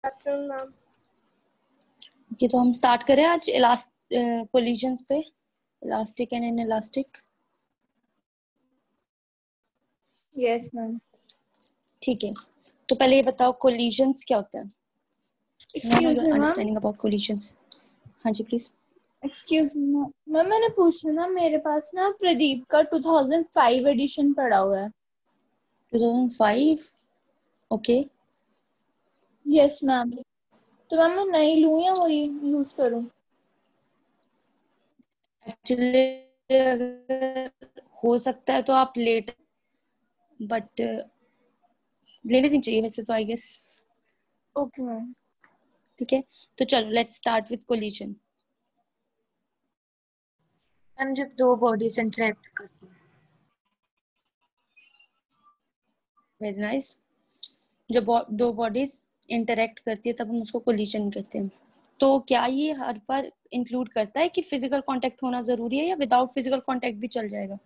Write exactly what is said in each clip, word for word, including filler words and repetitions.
Afternoon ma'am. Okay, तो हम start करें आज इलास्ट कोलिजन्स पे, elastic and inelastic. Yes ma'am. ठीक है, तो पहले ये बताओ कोलिजन्स क्या होता है? Excuse me ma'am. Understanding about collisions. हाँ जी प्लीज। एक्सक्यूज मी मैम, मैंने पूछना ना, मेरे पास ना प्रदीप का टू थाउज़ेंड फाइव एडिशन पड़ा हुआ है। Two thousand five? Okay. Yes ma'am, तो मैम मैं नई लूं या वही यूज करूं? एक्चुअली अगर हो सकता है तो आप लेट, बट ले लेनी चाहिए वैसे तो आई गेस। Okay ma'am. ठीक है, तो चलो let's start with collision. Ma'am जब दो बॉडीज इंटरेक्ट करती हैं। Very nice. जब दो बॉडीज इंटरेक्ट करती है तब हम उसको कोलिजन कहते हैं। तो क्या ये हर बार इंक्लूड करता है कि फिजिकल कांटेक्ट होना जरूरी है या विदाउट फिजिकल कांटेक्ट भी चल जाएगा?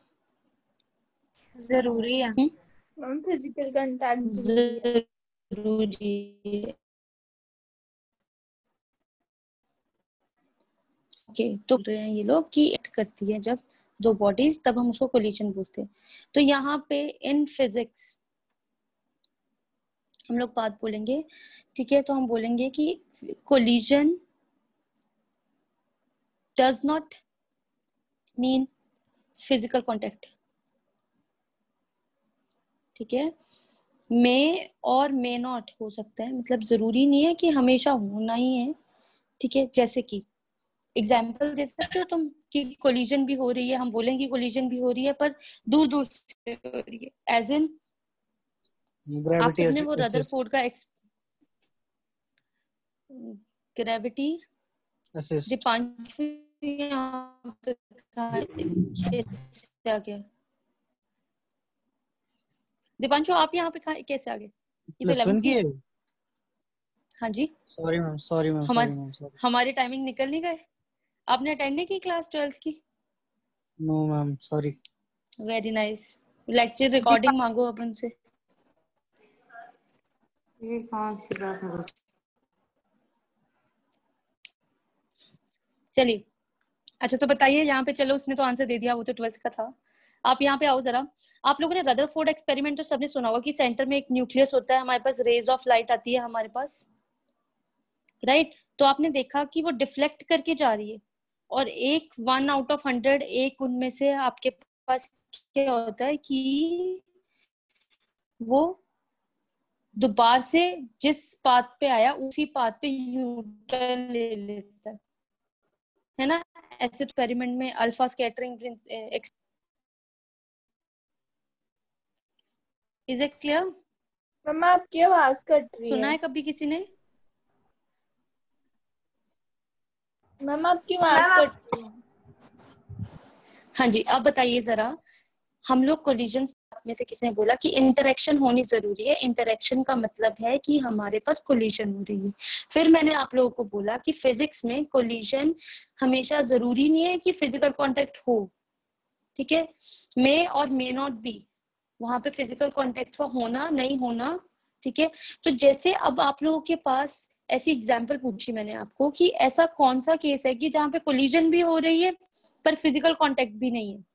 जरूरी है मैम फिजिकल कांटेक्ट जरूरी है। जरूरी है। ओके, तो बोल रहे हैं ये लोग कि एक्ट करती है जब दो बॉडीज, तब हम उसको कोलिजन बोलते हैं। तो यहाँ पे इन फिजिक्स हम लोग बात बोलेंगे, ठीक है? तो हम बोलेंगे कि collision does not mean physical contact. ठीक है, मे और मे नॉट हो सकता है, मतलब जरूरी नहीं है कि हमेशा होना ही है। ठीक है, जैसे कि एग्जाम्पल दे सकते हो तुम कि कोलिजन भी हो रही है, हम बोलेंगे कि कोलिजन भी हो रही है पर दूर दूर से हो रही है। एज इन आप सबने वो रदरफोर्ड का एक्स ग्रेविटी असिस्ट दीपांशु यहाँ पे कैसे आ गया? दीपांशु आप यहाँ पे कैसे आ गए? ये तो प्लस वन की है। हाँ जी sorry ma'am, sorry ma'am, sorry ma'am, sorry. हमारी टाइमिंग निकल नहीं गए। आपने अटेंड नहीं की क्लास ट्वेल्थ की? No ma'am, sorry. Very nice. Lecture recording मांगो अपन से। ये कौन सी बात है? चलिए, अच्छा तो बताइए यहाँ पे, चलो उसने तो आंसर दे दिया, वो तो ट्वेल्थ का था। आप यहाँ पे आओ जरा। आप लोगों ने रदरफोर्ड एक्सपेरिमेंट तो सबने सुना होगा कि सेंटर में एक न्यूक्लियस होता है, हमारे पास रेज ऑफ लाइट आती है हमारे पास, राइट right? तो आपने देखा कि वो डिफ्लेक्ट करके जा रही है और एक वन आउट ऑफ हंड्रेड एक उनमें से आपके पास क्या होता है कि वो दोबारा से जिस पाथ पे आया उसी पाथ पे यू टर्न ले लेता है, है ना? ऐसे एक्सपेरिमेंट में alpha scattering, is it clear? मम्मा आपकी आवाज कट रही सुना है। है कभी किसी ने? मम्मा आपकी आवाज कट रही है। हाँ जी, अब बताइए जरा, हम लोग कोलिजन में से किसने बोला कि इंटरेक्शन होनी जरूरी है? इंटरेक्शन का मतलब है कि हमारे पास कोलिजन हो रही है। फिर मैंने आप लोगों को बोला कि फिजिक्स में कोलिजन हमेशा जरूरी नहीं है कि फिजिकल कांटेक्ट हो। ठीक है, मे और मे नॉट बी, वहां पे फिजिकल कांटेक्ट का होना नहीं होना। ठीक है, तो जैसे अब आप लोगों के पास ऐसी एग्जांपल पूछी मैंने आपको कि ऐसा कौन सा केस है कि जहां पे कोलिजन भी हो रही है पर फिजिकल कांटेक्ट भी नहीं है?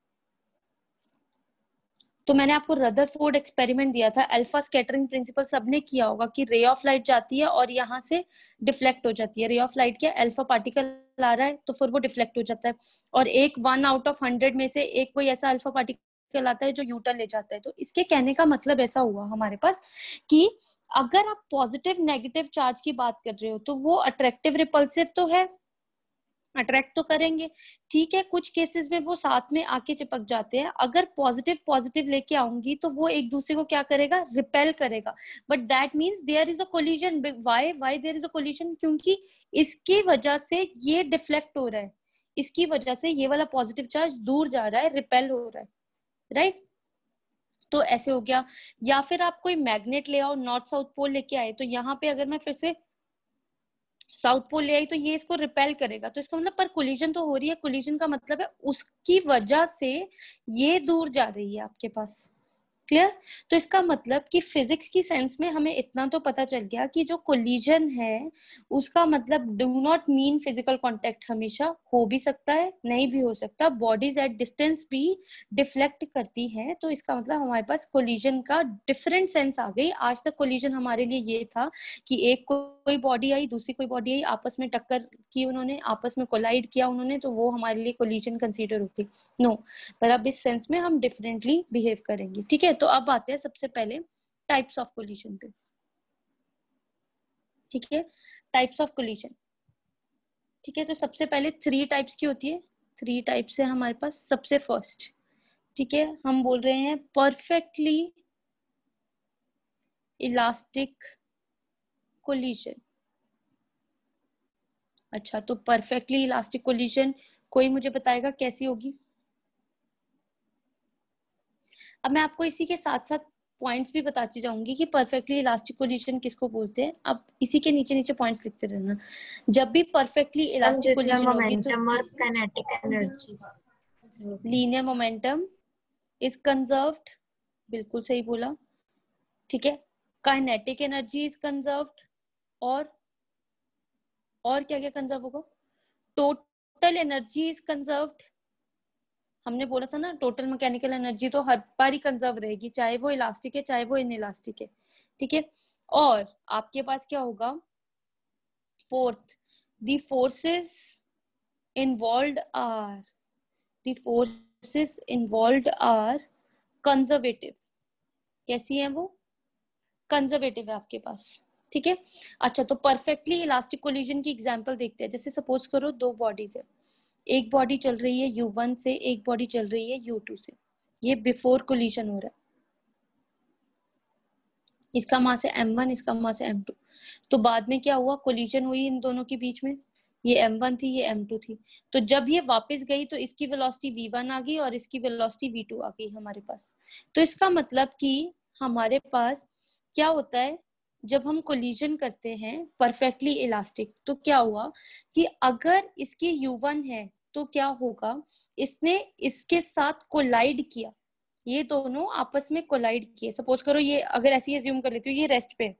तो मैंने आपको रदरफोर्ड एक्सपेरिमेंट दिया था, अल्फा स्कैटरिंग प्रिंसिपल सबने किया होगा कि रे ऑफ लाइट जाती है और यहाँ से डिफ्लेक्ट हो जाती है। रे ऑफ लाइट क्या, अल्फा पार्टिकल आ रहा है तो फिर वो डिफ्लेक्ट हो जाता है और एक वन आउट ऑफ हंड्रेड में से एक कोई ऐसा अल्फा पार्टिकल आता है जो यूटर्न ले जाता है। तो इसके कहने का मतलब ऐसा हुआ हमारे पास कि अगर आप पॉजिटिव नेगेटिव चार्ज की बात कर रहे हो तो वो अट्रैक्टिव रिपल्सिव तो है, अट्रैक्ट तो करेंगे, ठीक है। कुछ केसेस में वो साथ में आके चिपक जाते हैं। अगर पॉजिटिव पॉजिटिव लेके आऊंगी तो वो एक दूसरे को क्या करेगा, रिपेल करेगा। But that means there is a collision. Why why there is a collision? क्योंकि इसकी वजह से ये डिफ्लेक्ट हो रहा है, इसकी वजह से ये वाला पॉजिटिव चार्ज दूर जा रहा है, रिपेल हो रहा है, राइट right? तो ऐसे हो गया। या फिर आप कोई मैग्नेट ले आओ, नॉर्थ साउथ पोल लेके आए, तो यहाँ पे अगर मैं फिर से साउथ पोल ले आई तो ये इसको रिपेल करेगा। तो इसका मतलब पर कोलिजन तो हो रही है। कोलिजन का मतलब है उसकी वजह से ये दूर जा रही है आपके पास, क्लियर? तो इसका मतलब कि फिजिक्स की सेंस में हमें इतना तो पता चल गया कि जो कोलिजन है उसका मतलब do not mean physical contact, हमेशा हो भी सकता है नहीं भी हो सकता, बॉडीज एट डिस्टेंस भी डिफ्लेक्ट करती हैं। तो इसका मतलब हमारे पास कोलिजन का डिफरेंट सेंस आ गई। आज तक कोलिजन हमारे लिए ये था कि एक कोई बॉडी आई, दूसरी कोई बॉडी आई, आपस में टक्कर की उन्होंने, आपस में कोलाइड किया उन्होंने, तो वो हमारे लिए कोलिजन कंसीडर होगी। नो, पर अब इस सेंस में हम डिफरेंटली बिहेव करेंगे। ठीक है, तो अब आते हैं सबसे पहले टाइप्स ऑफ कोलिजन पे। ठीक है, टाइप्स ऑफ कोलिजन। ठीक है, तो सबसे पहले थ्री टाइप्स की होती है। थ्री टाइप्स है हमारे पास। सबसे फर्स्ट, ठीक है, हम बोल रहे हैं परफेक्टली इलास्टिक कोलिजन। अच्छा, तो परफेक्टली इलास्टिक कोलिजन कोई मुझे बताएगा कैसी होगी? अब मैं आपको इसी के साथ साथ पॉइंट्स भी बताती जाऊंगी कि परफेक्टली इलास्टिक कोलिजन किसको बोलते हैं। अब इसी के नीचे नीचे पॉइंट्स लिखते रहना। जब भी परफेक्टली इलास्टिक कोलिजन होगी तो मोमेंटम और kinetic energy, linear momentum is conserved, बिल्कुल सही बोला। ठीक है, काइनेटिक एनर्जी इज कंजर्व्ड, और और क्या क्या कंजर्व होगा? Total energy is conserved. हमने बोला था ना टोटल मैकेनिकल एनर्जी तो हर बार ही कंजर्व रहेगी, चाहे वो इलास्टिक है चाहे वो इनइलास्टिक है। ठीक है, और आपके पास क्या होगा? Fourth, the forces involved are the forces involved are conservative. कैसी है वो? कंजर्वेटिव है आपके पास। ठीक है, अच्छा, तो परफेक्टली इलास्टिक कोलिजन की एग्जांपल देखते हैं। जैसे सपोज करो दो बॉडीज है, एक बॉडी चल रही है यू वन से, एक बॉडी चल रही है यू टू से। ये बिफोर कोलिजन हो रहा है। इसका मास है एम वन, इसका मास है एम टू। तो बाद में क्या हुआ? कोलिजन हुई इन दोनों के बीच में। ये एम वन थी, ये एम टू थी। तो जब ये वापस गई तो इसकी वेलोसिटी वी वन आ गई और इसकी वेलोसिटी वी टू आ गई हमारे पास। तो इसका मतलब कि हमारे पास क्या होता है जब हम कोलिजन करते हैं परफेक्टली इलास्टिक, तो क्या हुआ कि अगर इसकी यू वन है तो क्या होगा? इसने इसके साथ कोलाइड किया, ये दोनों आपस में कोलाइड किए। सपोज करो ये, अगर ऐसी एज्यूम कर लेती हूँ, ये रेस्ट पे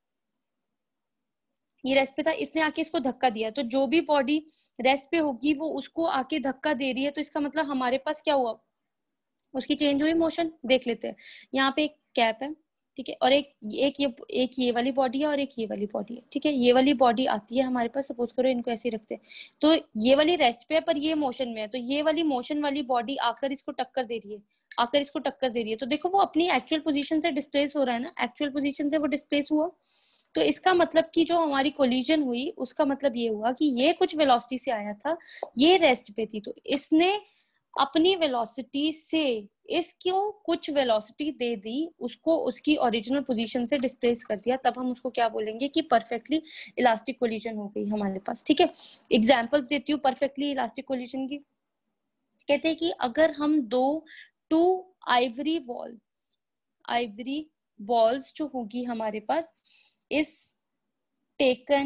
ये रेस्ट पे था, इसने आके इसको धक्का दिया, तो जो भी बॉडी रेस्ट पे होगी वो उसको आके धक्का दे रही है। तो इसका मतलब हमारे पास क्या हुआ? उसकी चेंज हुई मोशन। देख लेते हैं, यहाँ पे एक कैप है, ठीक है, और एक एक ये एक ये वाली बॉडी है और एक ये वाली बॉडी है। ठीक है, ये वाली बॉडी आती है हमारे पास, सपोज करो इनको ऐसे रखते हैं, तो ये वाली रेस्ट पे है पर ये मोशन में है, तो ये वाली मोशन वाली बॉडी आकर इसको टक्कर दे रही है आकर इसको टक्कर दे रही है। तो देखो वो अपनी एक्चुअल पोजीशन से डिस्प्लेस हो रहा है ना, एक्चुअल पोजीशन से वो डिस्प्लेस हुआ। तो इसका मतलब कि जो हमारी कोलिजन हुई उसका मतलब ये हुआ कि ये कुछ वेलोसिटी से आया था, ये रेस्ट पे थी, तो इसने अपनी वेलोसिटी से इसको कुछ वेलोसिटी दे दी, उसको उसकी ओरिजिनल पोजीशन से डिस्प्लेस कर दिया। तब हम उसको क्या बोलेंगे कि परफेक्टली इलास्टिक कोलिजन हो गई हमारे पास। ठीक है, एग्जांपल्स देती हूँ परफेक्टली इलास्टिक कोलिजन की। कहते हैं कि अगर हम दो two ivory balls ivory balls जो होगी हमारे पास is taken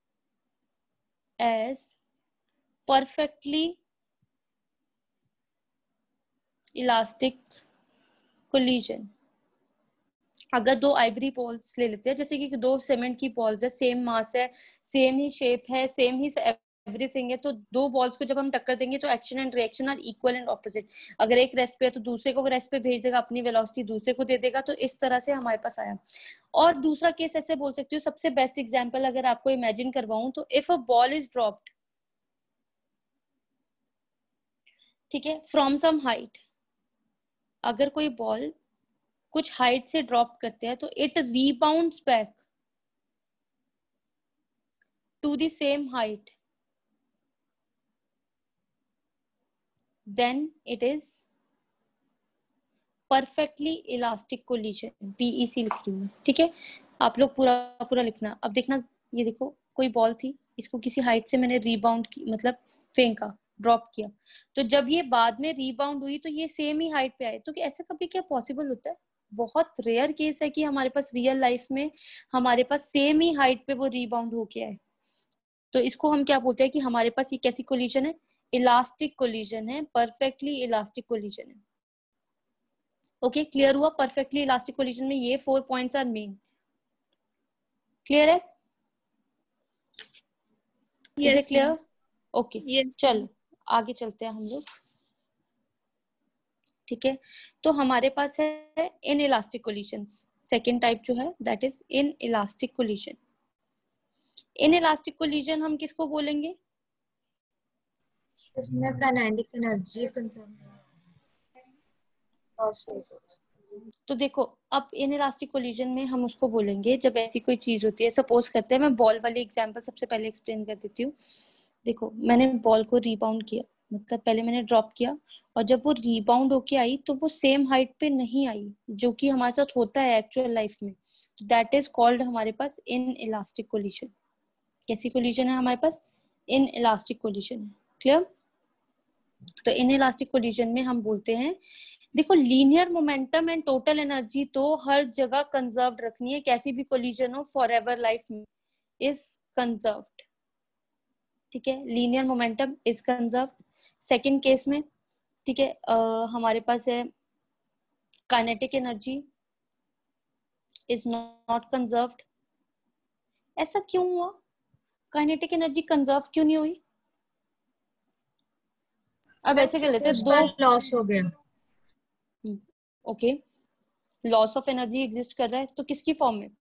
as perfectly elastic collision। अगर दो आइवरी बॉल्स ले लेते हैं, जैसे कि दो सीमेंट की बॉल्स है, सेम मास है, सेम ही शेप है, सेम ही एवरीथिंग है, तो दो बॉल्स को जब हम टक्कर देंगे तो action and reaction are equal and opposite. अगर एक रेस्ट पे है तो दूसरे को वो रेस्ट पे भेज देगा, अपनी वेलोसिटी दूसरे को दे देगा। तो इस तरह से हमारे पास आया। और दूसरा केस ऐसे बोल सकती हूँ, सबसे बेस्ट एग्जांपल अगर आपको इमेजिन करवाऊं तो if a ball is dropped, ठीक है, फ्रॉम सम हाइट, अगर कोई बॉल कुछ हाइट से ड्रॉप करते हैं तो it rebounds back to the same height, then it is perfectly elastic collision। PEC लिख रही हूँ, ठीक है, आप लोग पूरा पूरा लिखना। अब देखना, ये देखो कोई बॉल थी, इसको किसी हाइट से मैंने रीबाउंड की, मतलब फेंका, ड्रॉप किया, तो जब ये बाद में रीबाउंड हुई तो ये सेम ही हाइट पे आए। तो ऐसा कभी क्या पॉसिबल होता है? बहुत रेयर केस है कि हमारे पास रियल लाइफ में हमारे पास सेम ही हाइट पे वो रीबाउंड होके आए। तो इसको हम क्या बोलते हैं कि हमारे पास ये कैसी कोलिजन है? इलास्टिक कोलिजन है, परफेक्टली इलास्टिक कोलिजन है। ओके, क्लियर हुआ? परफेक्टली इलास्टिक कोलिजन में ये four points are main. Clear है? Is it clear? ओके, चलो आगे चलते हैं हम लोग। ठीक है, तो हमारे पास है inelastic collisions. Second type जो है that is inelastic collision. Inelastic collision हम किसको बोलेंगे? इसमें काइनेटिक एनर्जी कंजर्व। तो देखो, अब इन इलास्टिक कोलिजन में हम उसको बोलेंगे जब ऐसी कोई चीज होती है, सपोज करते हैं, मैं बॉल वाली एग्जांपल सबसे पहले एक्सप्लेन कर देती हूँ। देखो, मैंने बॉल को रीबाउंड किया, मतलब पहले मैंने ड्रॉप किया, और जब वो रीबाउंड होके आई तो वो सेम हाइट पे नहीं आई, जो कि हमारे साथ होता है एक्चुअल लाइफ में। दैट इज कॉल्ड हमारे पास इन इलास्टिक कोलिजन। कैसी कोलिजन है हमारे पास? इन इलास्टिक कोलिजन है। क्लियर? तो इन इलास्टिक कोलिजन में हम बोलते हैं, देखो, linear momentum and total energy तो हर जगह कंजर्व्ड रखनी है, कैसी भी कोलिजन हो, फॉर एवर लाइफ में इज कंजर्व्ड। ठीक है, linear momentum is conserved. Second case में, ठीक है, uh, हमारे पास है kinetic energy is not conserved. ऐसा क्यों हुआ? काइनेटिक एनर्जी कंजर्व क्यों नहीं हुई? अब ऐसे कर लेते हैं, दो लॉस हो गया। Okay, loss of energy exist कर रहा है, तो किसकी फॉर्म में?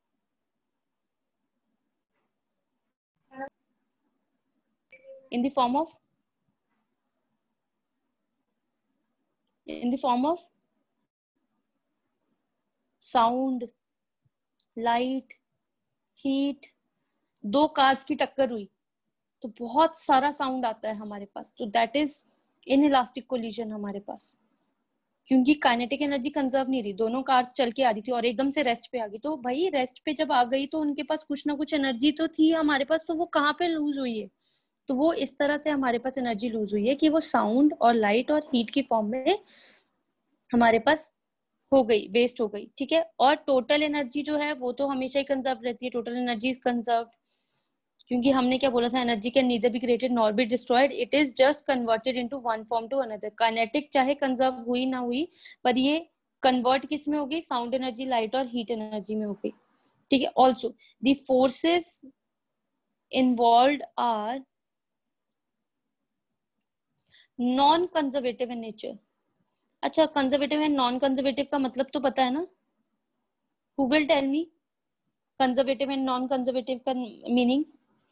In the form of in the form of sound, light, heat. दो कार्स की टक्कर हुई तो बहुत सारा साउंड आता है हमारे पास, तो that is inelastic collision हमारे पास, क्योंकि काइनेटिक एनर्जी कंजर्व नहीं रही। दोनों कार्स चल के आ रही थी और एकदम से रेस्ट पे आ गई, तो भाई रेस्ट पे जब आ गई तो उनके पास कुछ ना कुछ एनर्जी तो थी हमारे पास, तो वो कहाँ पे लूज हुई है? तो वो इस तरह से हमारे पास एनर्जी लूज हुई है कि वो साउंड और लाइट और हीट की फॉर्म में हमारे पास हो गई, वेस्ट हो गई। ठीक है, और टोटल एनर्जी जो है वो तो हमेशा ही कंजर्व रहती है। टोटल एनर्जी इज कंजर्व, क्योंकि हमने क्या बोला था, energy can neither be created nor be destroyed, it is just converted into one form to another. Kinetic चाहे कंजर्व हुई ना हुई, पर ये कन्वर्ट किस में हो गई? साउंड एनर्जी, लाइट और हीट एनर्जी में हो गई। ठीक है, also the forces involved are non conservative in nature. अच्छा, कंजर्वेटिव एंड नॉन कंजर्वेटिव का मतलब तो पता है ना? Who will tell me conservative and non conservative का मीनिंग?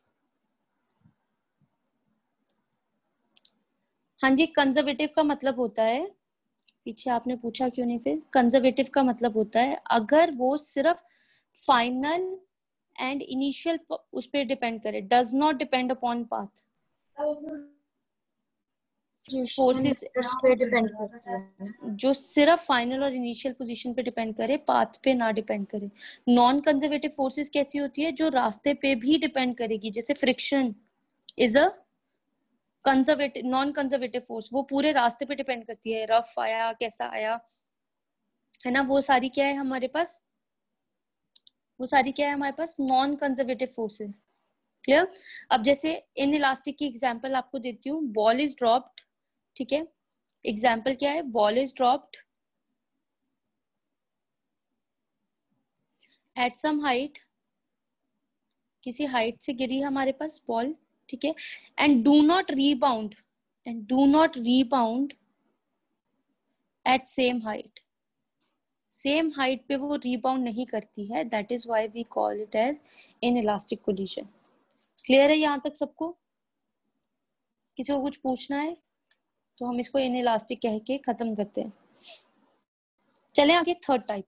हाँ जी, कंजर्वेटिव का मतलब होता है, पीछे आपने पूछा क्यों नहीं, फिर कंजर्वेटिव का मतलब होता है अगर वो सिर्फ फाइनल एंड इनिशियल उस पर डिपेंड करे, does not depend upon path. Forces पे डिपेंड करता है, जो सिर्फ फाइनल और इनिशियल पोजीशन पे डिपेंड करे, पाथ पे ना डिपेंड करे। नॉन कंजर्वेटिव फोर्सेस कैसी होती है? जो रास्ते पे भी डिपेंड करेगी, जैसे friction is a conservative, non conservative force, वो पूरे रास्ते पे डिपेंड करती है, रफ आया, कैसा आया, है ना, वो सारी क्या है हमारे पास? वो सारी क्या है हमारे पास? नॉन कंजर्वेटिव फोर्स है। क्लियर? अब जैसे इन इलास्टिक की एग्जांपल आपको देती हूँ, बॉल इज ड्रॉप्ड। ठीक है, एग्जाम्पल क्या है? Ball is dropped at some height, किसी हाइट से गिरी हमारे पास बॉल। ठीक है, and do not rebound and do not rebound at same height. Same height पे वो रीबाउंड नहीं करती है, that is why we call it as inelastic collision. Clear है यहाँ तक सबको? किसी को कुछ पूछना है तो हम इसको इन इलास्टिक कह के खत्म करते हैं। चले आगे, थर्ड टाइप।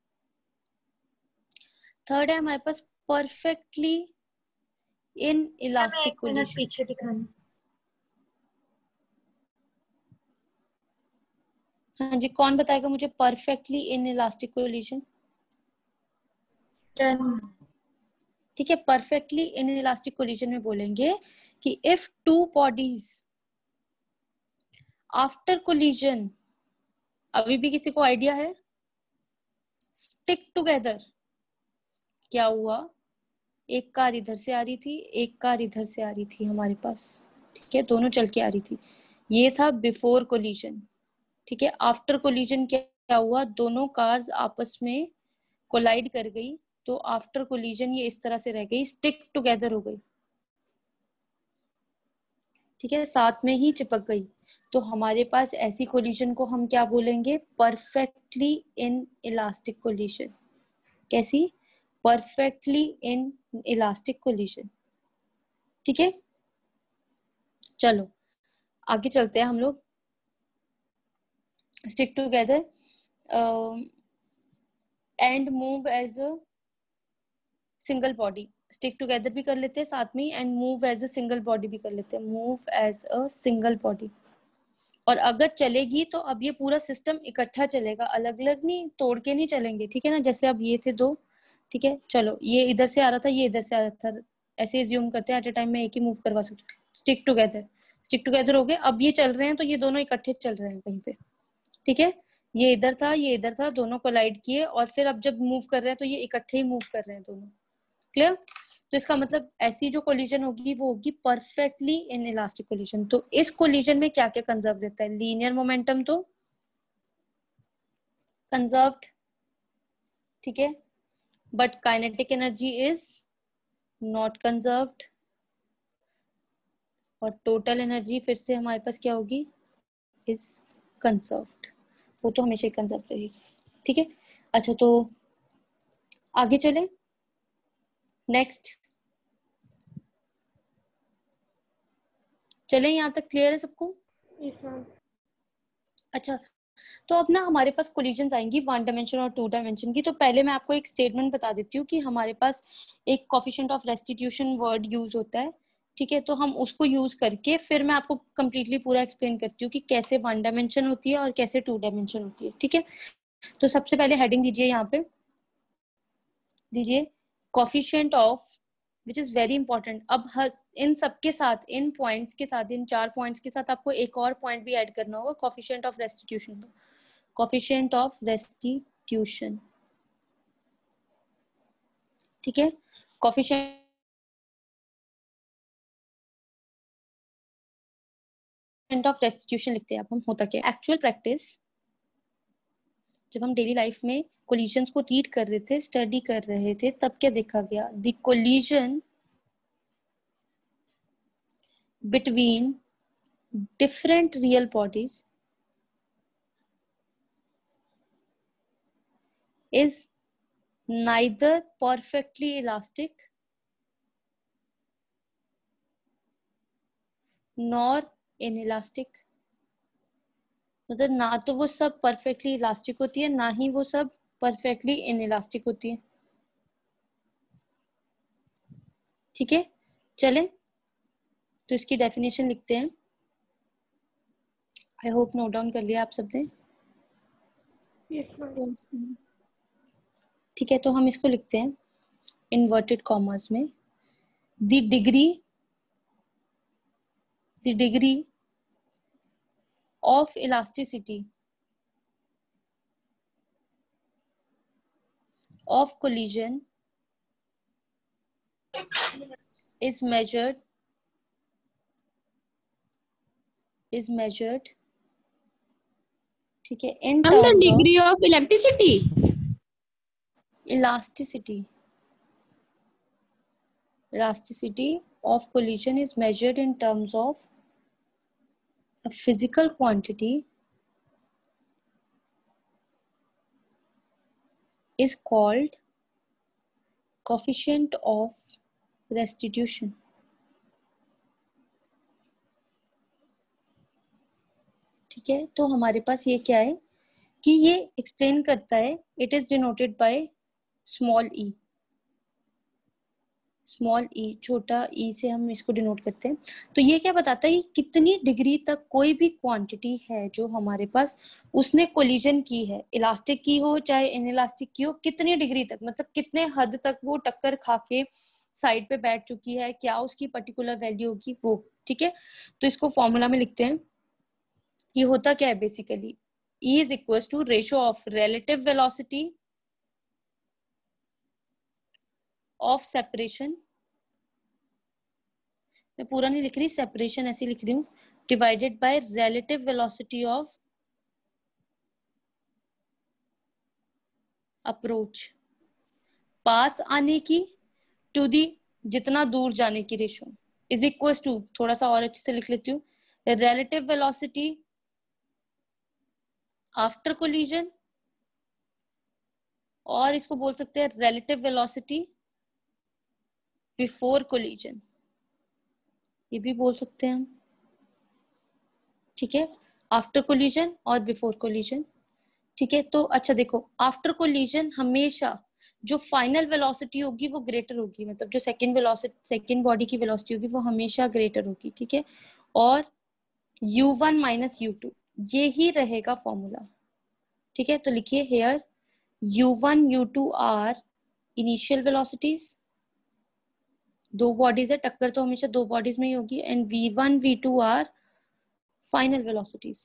थर्ड है हमारे पास परफेक्टली इन इलास्टिक कोलिजन। पीछे दिखाना। हाँ जी, कौन बताएगा मुझे परफेक्टली इन इलास्टिक कोलिजन? ठीक है, परफेक्टली इन इलास्टिक कोलिजन में बोलेंगे कि if two bodies after collision, अभी भी किसी को आइडिया है? Stick together. क्या हुआ? एक कार इधर से आ रही थी, एक कार इधर से आ रही थी हमारे पास। ठीक है, दोनों चल के आ रही थी। ये था बिफोर कोलिजन। ठीक है, आफ्टर कोलिजन क्या क्या हुआ, दोनों कार्स आपस में कोलाइड कर गई, तो आफ्टर कोलिजन ये इस तरह से रह गई, स्टिक टुगेदर हो गई, ठीक है, साथ में ही चिपक गई। तो हमारे पास ऐसी कोलिजन को हम क्या बोलेंगे, परफेक्टली इन इलास्टिक कोलिजन। कैसी, परफेक्टली इन इलास्टिक कोलिजन, ठीक है। चलो आगे चलते हैं हम लोग। Stick together and move as a single body, stick together भी कर लेते हैं साथ में, and move as a single body भी कर लेते हैं, move as a single body. और अगर चलेगी तो अब ये पूरा सिस्टम इकट्ठा चलेगा, अलग अलग नहीं, तोड़ के नहीं चलेंगे, ठीक है ना। जैसे अब ये थे दो, ठीक है, चलो ये इधर से आ रहा था, ये इधर से आ रहा था, ऐसे एज्यूम करते हैं एट ए टाइम में एक ही मूव करवा सकते, स्टिक टुगेदर, स्टिक टुगेदर हो गए। अब ये चल रहे हैं तो ये दोनों इकट्ठे चल रहे हैं कहीं पे, ठीक है, ये इधर था ये इधर था, दोनों कोलाइड किए, और फिर अब जब मूव कर रहे हैं तो ये इकट्ठे ही मूव कर रहे हैं दोनों, क्लियर। तो इसका मतलब ऐसी जो कोलिजन होगी वो होगी परफेक्टली इन इलास्टिक कोलिजन। तो इस कोलिजन में क्या क्या कंजर्व रहता है, लीनियर मोमेंटम तो कंजर्व्ड, ठीक है, but kinetic energy is not conserved, और टोटल एनर्जी फिर से हमारे पास क्या होगी, इज कंजर्व्ड, वो तो हमेशा ही कंजर्व रहेगी, ठीक है। अच्छा तो आगे चले, नेक्स्ट चले, यहाँ तक क्लियर है सबको। अच्छा तो अब ना हमारे पास कोलिजन्स आएंगी वन डायमेंशन और टू डायमेंशन की। तो पहले मैं आपको एक स्टेटमेंट बता देती हूँ कि हमारे पास एक coefficient of restitution word use होता है, ठीक है। तो हम उसको यूज करके फिर मैं आपको कंप्लीटली पूरा एक्सप्लेन करती हूँ कि कैसे वन डायमेंशन होती है और कैसे टू डायमेंशन होती है, ठीक है। तो सबसे पहले हेडिंग दीजिए, यहाँ पे दीजिए coefficient of, which is very important. अब हर इन सबके साथ, इन पॉइंट्स के साथ, इन चार पॉइंट्स के साथ आपको एक और पॉइंट भी ऐड करना होगा, coefficient of restitution. Coefficient of restitution, ठीक है, कोफिशिएंट ऑफ रेस्टिट्यूशन लिखते हैं। अब हम होता क्या, एक्चुअल प्रैक्टिस जब हम डेली लाइफ में कोलिजन्स को रीड कर रहे थे, स्टडी कर रहे थे, तब क्या देखा गया, the collision between different real bodies is neither perfectly elastic nor inelastic। मतलब ना तो वो सब परफेक्टली इलास्टिक होती है, ना ही वो सब परफेक्टली इनइलास्टिक होती है, ठीक है। चले तो इसकी डेफिनेशन लिखते हैं, आई होप नोट डाउन कर लिया आप सबने, ठीक है। तो हम इसको लिखते हैं इन्वर्टेड कॉमर्स में, the degree the degree of elasticity of collision is measured is measured ठीक है, in From the terms degree of elasticity. of elasticity elasticity of collision is measured in terms of a physical quantity is called coefficient of restitution, ठीक है। तो हमारे पास ये क्या है कि ये एक्सप्लेन करता है, it is denoted by small e, small e, छोटा ई से हम इसको डिनोट करते हैं। तो ये क्या बताता है कि कितनी डिग्री तक कोई भी क्वांटिटी है जो हमारे पास उसने कोलिजन की है, इलास्टिक की हो चाहे इनइलास्टिक की हो, कितनी डिग्री तक, मतलब कितने हद तक वो टक्कर खा के साइड पे बैठ चुकी है, क्या उसकी पर्टिकुलर वैल्यू होगी वो, ठीक है। तो इसको फॉर्मूला में लिखते हैं। ये होता क्या है basically, E is equals to ratio of relative velocity of separation, मैं पूरा नहीं लिख रही, सेपरेशन ऐसी लिख रही हूँ, divided by relative velocity of approach, पास आने की टू दी जितना दूर जाने की रेशो इज इक्वल टू, थोड़ा सा और अच्छे से लिख लेती हूँ, relative velocity आफ्टर कोलिजन, और इसको बोल सकते हैं relative velocity बिफोर कोलिजन, ये भी बोल सकते हैं हम, ठीक है, आफ्टर कोलिजन और बिफोर कोलिजन, ठीक है। तो अच्छा देखो, आफ्टर कोलिजन हमेशा जो फाइनल वेलोसिटी होगी वो ग्रेटर होगी, मतलब जो सेकंड वेलोसिटी, सेकंड बॉडी की वेलोसिटी होगी वो हमेशा ग्रेटर होगी, ठीक है। और u one minus you two ये ही रहेगा फॉर्मूला, ठीक है। तो लिखिए here u one u two are initial velocities, दो बॉडीज है, टक्कर तो हमेशा दो बॉडीज में ही होगी, and v one we two are final velocities.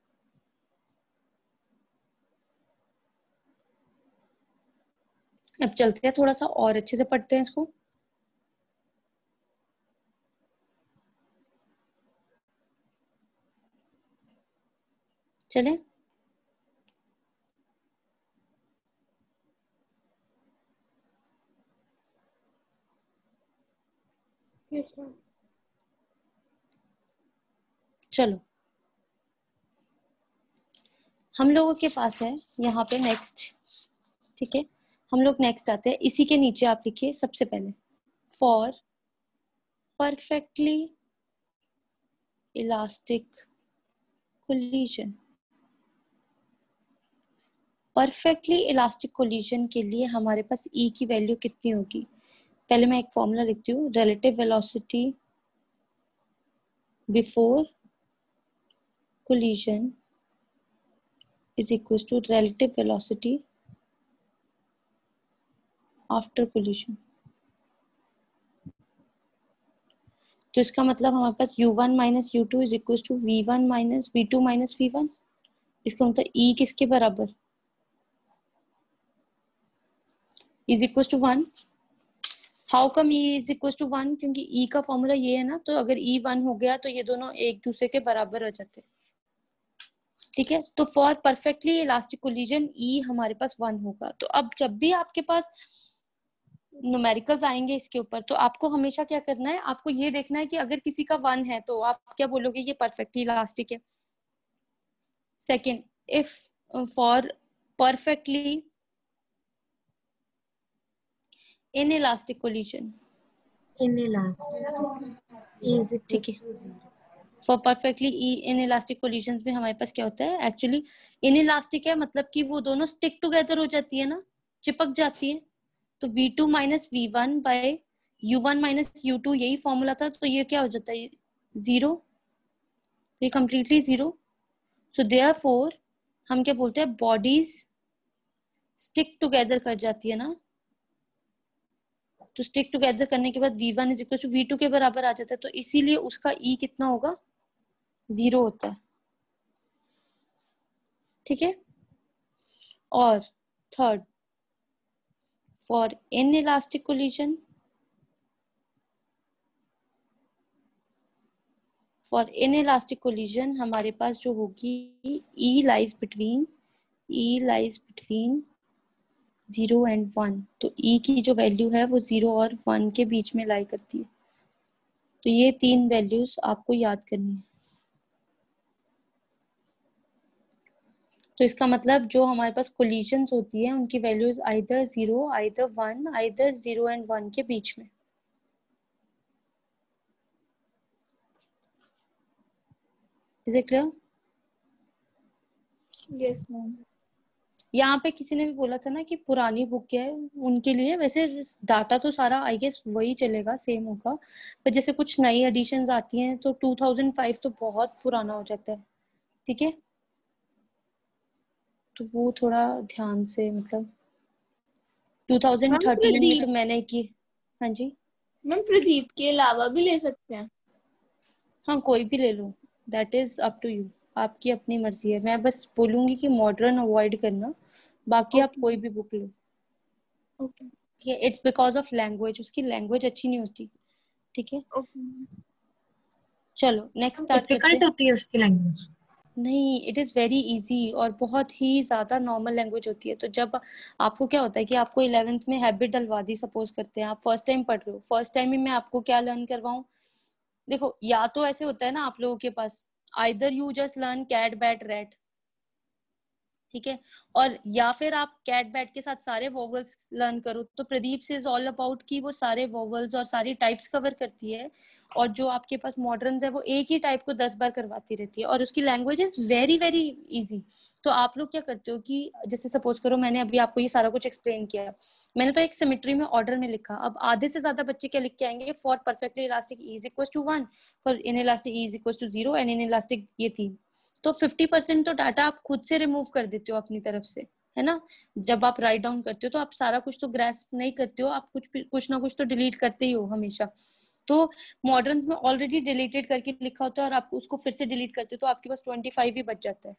अब चलते हैं थोड़ा सा और अच्छे से पढ़ते हैं इसको। चलें, चलो हम लोगों के पास है यहाँ पे नेक्स्ट, ठीक है। हम लोग नेक्स्ट आते हैं, इसी के नीचे आप लिखिए सबसे पहले for perfectly elastic collision. Perfectly elastic collision के लिए हमारे पास ई की वैल्यू कितनी होगी, पहले मैं एक फॉर्मूला लिखती हूँ, relative velocity before collision is equals to relative velocity after collision। तो इसका मतलब हमारे पास u one minus you two is equal to we one minus v two minus we one. इसका मतलब e किसके बराबर, is equal to one. How come e is equal to one, क्योंकि e का फॉर्मूला ये है ना, तो अगर e वन हो गया तो ये दोनों एक दूसरे के बराबर हो जाते, ठीक है। तो for perfectly elastic collision e हमारे पास वन होगा। तो अब जब भी आपके पास न्यूमेरिकल्स आएंगे इसके ऊपर, तो आपको हमेशा क्या करना है, आपको ये देखना है कि अगर किसी का वन है तो आप क्या बोलोगे, ये परफेक्टली इलास्टिक है। Second, if for perfectly inelastic collision, inelastic is equal ठीक है। To zero. For perfectly inelastic collisions में हमारे पास क्या होता है, एक्चुअली इन इलास्टिक है मतलब कि वो दोनों स्टिक टुगेदर हो जाती है ना, चिपक जाती है। तो we two minus we one by u one minus you two यही फॉर्मूला था, तो ये क्या हो जाता है, जीरो, ये कंप्लीटली जीरो। सो देयरफॉर हम क्या बोलते हैं, बॉडीज स्टिक टुगेदर कर जाती है ना, तो स्टिक टुगेदर करने के बाद v one is equal to v two के बराबर आ जाता है, तो इसीलिए उसका ई कितना होगा, जीरो होता है, ठीक है। और third, for inelastic collision, for inelastic collision हमारे पास जो होगी, e lies between e lies between zero and one. तो ई की जो वैल्यू है वो जीरो और वन के बीच में लाई करती है। तो ये तीन वैल्यूज आपको याद करनी है। तो इसका मतलब जो हमारे पास कोलिजन्स होती है उनकी values either zero, either one, either zero and one के बीच में। Is it clear? Yes ma'am. यहाँ पे किसी ने भी बोला था ना कि पुरानी बुक है उनके लिए, वैसे डाटा तो सारा आई गेस वही चलेगा, सेम होगा, पर जैसे कुछ नई एडिशंस आती हैं तो टू थाउजेंड फाइव तो बहुत पुराना हो जाता है, ठीक है। तो वो थोड़ा ध्यान से, मतलब टू थाउजेंड थर्टीन में तो मैंने की। हाँ जी मैम, प्रदीप के अलावा भी ले सकते हैं? हाँ, कोई भी ले लो, that is up to you, आपकी अपनी मर्जी है। मैं बस बोलूंगी कि मॉडर्न अवॉइड करना, बाकी okay. आप कोई भी बुक लो, okay okay. It's because of language, उसकी लैंग्वेज अच्छी नहीं होती, ठीक है। ओके। चलो नेक्स्ट स्टार्ट करते डिफिकल्ट हैं। होती है उसकी लैंग्वेज। नहीं, इट इज वेरी इजी और बहुत ही ज्यादा नॉर्मल लैंग्वेज होती है। तो जब आपको क्या होता है कि आपको इलेवेंथ में हैबिट डलवा दी, सपोज करते हैं आप फर्स्ट टाइम पढ़ रहे हो, फर्स्ट टाइम में मैं आपको क्या लर्न करवाऊं? देखो, या तो ऐसे होता है ना आप लोगों के पास, either you just learn cat bat rat, ठीक है, और या फिर आप कैट बैट के साथ सारे वोवल्स लर्न करो। तो प्रदीप से इज ऑल अबाउट कि वो सारे वोवल्स और सारी टाइप्स कवर करती है, और जो आपके पास मॉडर्न है वो एक ही टाइप को दस बार करवाती रहती है, और उसकी language is very very easy. तो आप लोग क्या करते हो कि जैसे सपोज करो मैंने अभी आपको ये सारा कुछ एक्सप्लेन किया, मैंने तो एक सिमेट्री में ऑर्डर में लिखा, अब आधे से ज्यादा बच्चे क्या लिख के आएंगे? For perfectly elastic is equal to one, for inelastic is equal to zero, and inelastic ये तीन। तो फिफ्टी परसेंट तो डाटा आप खुद से रिमूव कर देते हो अपनी तरफ से, है ना? जब आप राइट डाउन करते हो तो आप सारा कुछ तो ग्रैस्प नहीं करते हो, आप कुछ कुछ ना कुछ तो डिलीट करते ही हो हमेशा। तो मॉडर्न्स में ऑलरेडी डिलीटेड करके लिखा होता है और आप उसको फिर से डिलीट करते हो, तो आपके पास ट्वेंटी फाइव ही बच जाता है,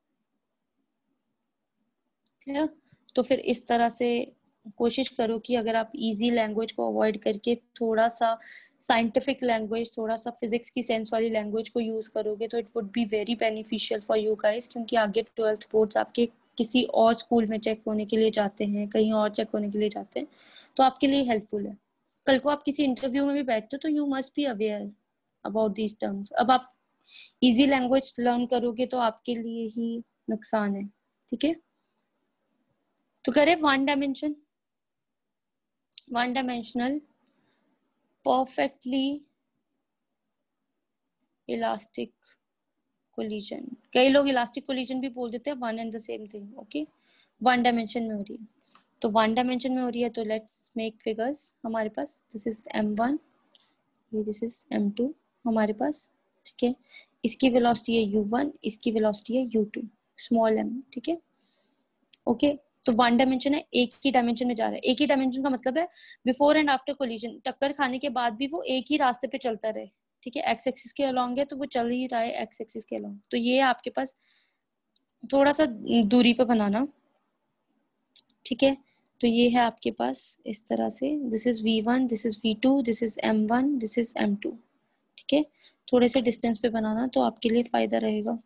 ठीक है? तो फिर इस तरह से कोशिश करो कि अगर आप इजी लैंग्वेज को अवॉइड करके थोड़ा सा साइंटिफिक लैंग्वेज, थोड़ा सा फिजिक्स की सेंस वाली लैंग्वेज को यूज करोगे तो it would be very beneficial for you guys, क्योंकि आगे ट्वेल्थ बोर्ड्स आपके किसी और स्कूल में चेक होने के लिए जाते हैं, कहीं और चेक होने के लिए जाते हैं, तो आपके लिए हेल्पफुल है। कल को आप किसी इंटरव्यू में भी बैठते हो तो you must be aware about these terms. अब आप इजी लैंग्वेज लर्न करोगे तो आपके लिए ही नुकसान है, ठीक है? तो करें one dimension, one dimensional perfectly elastic collision. कई लोग इलास्टिक कोलिजन भी बोल देते हैं, one and the same thing, okay? One dimension में हो रही है, तो वन डायमेंशन में हो रही है तो लेट्स मेक फिगर्स। हमारे पास दिस इज एम वन, ये दिस इज एम टू हमारे पास, ठीक है? इसकी वेलोसिटी है यू वन, इसकी वेलोसिटी है यू टू, स्मॉल एम, ठीक है? ओके, तो वन डायमेंशन है, एक ही डायमेंशन में जा रहा है। एक ही डायमेंशन का मतलब है बिफोर एंड आफ्टर कोलिजन, टक्कर खाने के बाद भी वो एक ही रास्ते पे चलता रहे, ठीक है? एक्स एक्सिस के अलोंग है तो वो चल ही रहा है एक्स एक्सिस के अलोंग। तो ये आपके पास थोड़ा सा दूरी पे बनाना, ठीक है? तो ये है आपके पास इस तरह से, this is v one, this is v two, this is m one, this is M two, ठीक है? थोड़े से डिस्टेंस पे बनाना तो आपके लिए फायदा रहेगा,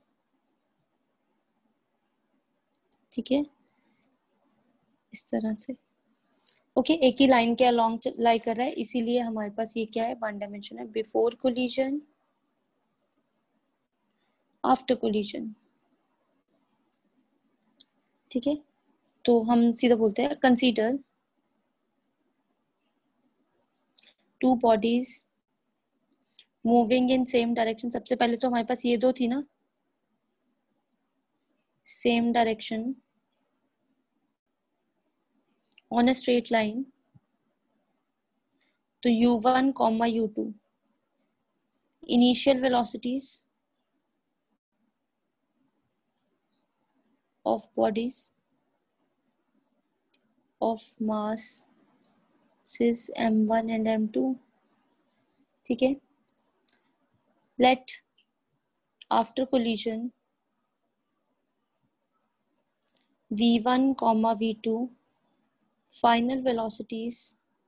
ठीक है? इस तरह से, ओके okay, एक ही लाइन के अलोंग लाई कर रहा है, इसीलिए हमारे पास ये क्या है? वन डायमेंशन है। बिफोर कोलिजन, आफ्टर कोलिजन, ठीक है? तो हम सीधा बोलते हैं consider two bodies moving in same direction. सबसे पहले तो हमारे पास ये दो थी ना, same direction on a straight line, तो u one comma u two initial velocities of bodies of mass is m one and m two, ठीक है? Let after collision v one comma v two final velocities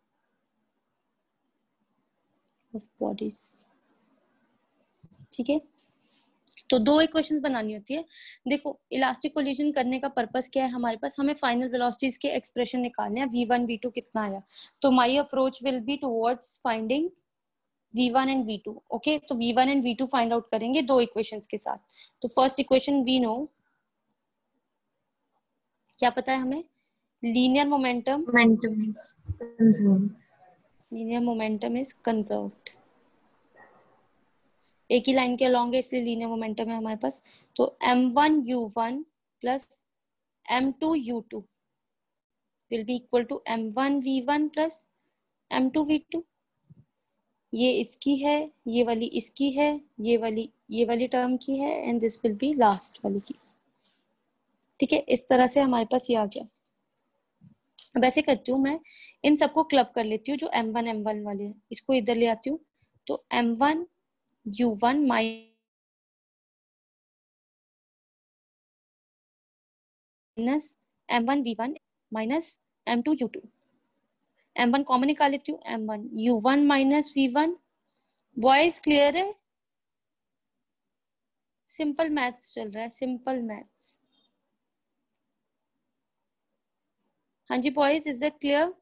of bodies, ठीक है? तो दो equations बनानी होती है। देखो, इलास्टिक कोलिजन करने का पर्पस क्या है हमारे पास? हमें फाइनल वेलोसिटीज के एक्सप्रेशन निकालने हैं, वी वन वी टू कितना आया। तो my approach will be towards finding v one and we two, okay? तो we one and we two find out करेंगे दो इक्वेशंस के साथ। तो फर्स्ट इक्वेशन वी नो, क्या पता है हमें? Linear momentum, Momentum is conserved. Linear momentum is conserved. एक ही लाइन के अलोंग है इसलिए लीनियर मोमेंटम है हमारे पास। तो M one you one plus M two you two will be equal to M one we one plus M two v two. ये इसकी है, ये वाली इसकी है, ये वाली ये वाली टर्म की है, and this will be last वाली की, ठीक है? इस तरह से हमारे पास ये आ गया। अब ऐसे करती हूँ मैं, इन सबको क्लब कर लेती हूँ जो एम वन एम वन वाले हैं, इसको इधर ले आती हूँ। तो M one you one minus M one we one minus M two you two, M one common निकाल लेती हूँ, m one you one minus we one. Voice clear है? सिंपल मैथ्स चल रहा है, सिंपल मैथ्स। हाँ जी boys, is that clear?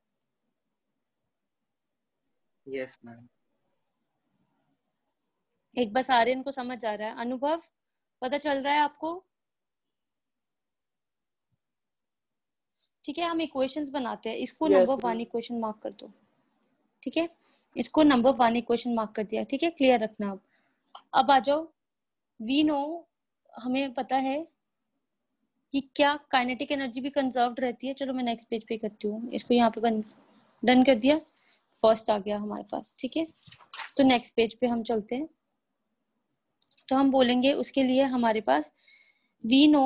Yes ma'am. एक बार सारे इनको समझ आ रहा है? अनुभव पता चल रहा है आपको? ठीक है, हम इक्वेशंस बनाते हैं। इसको Yes, number one ma'am. Equation mark कर दो। ठीक है, इसको नंबर वन इक्वेशन मार्क कर दिया। ठीक है, क्लियर रखना। अब अब आ जाओ। वी नो, हमें पता है कि क्या काइनेटिक एनर्जी भी कंजर्व्ड रहती है। चलो मैं नेक्स्ट पेज पे करती हूँ इसको, यहाँ पे बंद डन कर दिया। फर्स्ट आ गया हमारे पास। ठीक है, तो नेक्स्ट पेज पे हम चलते हैं। तो हम बोलेंगे उसके लिए हमारे पास we know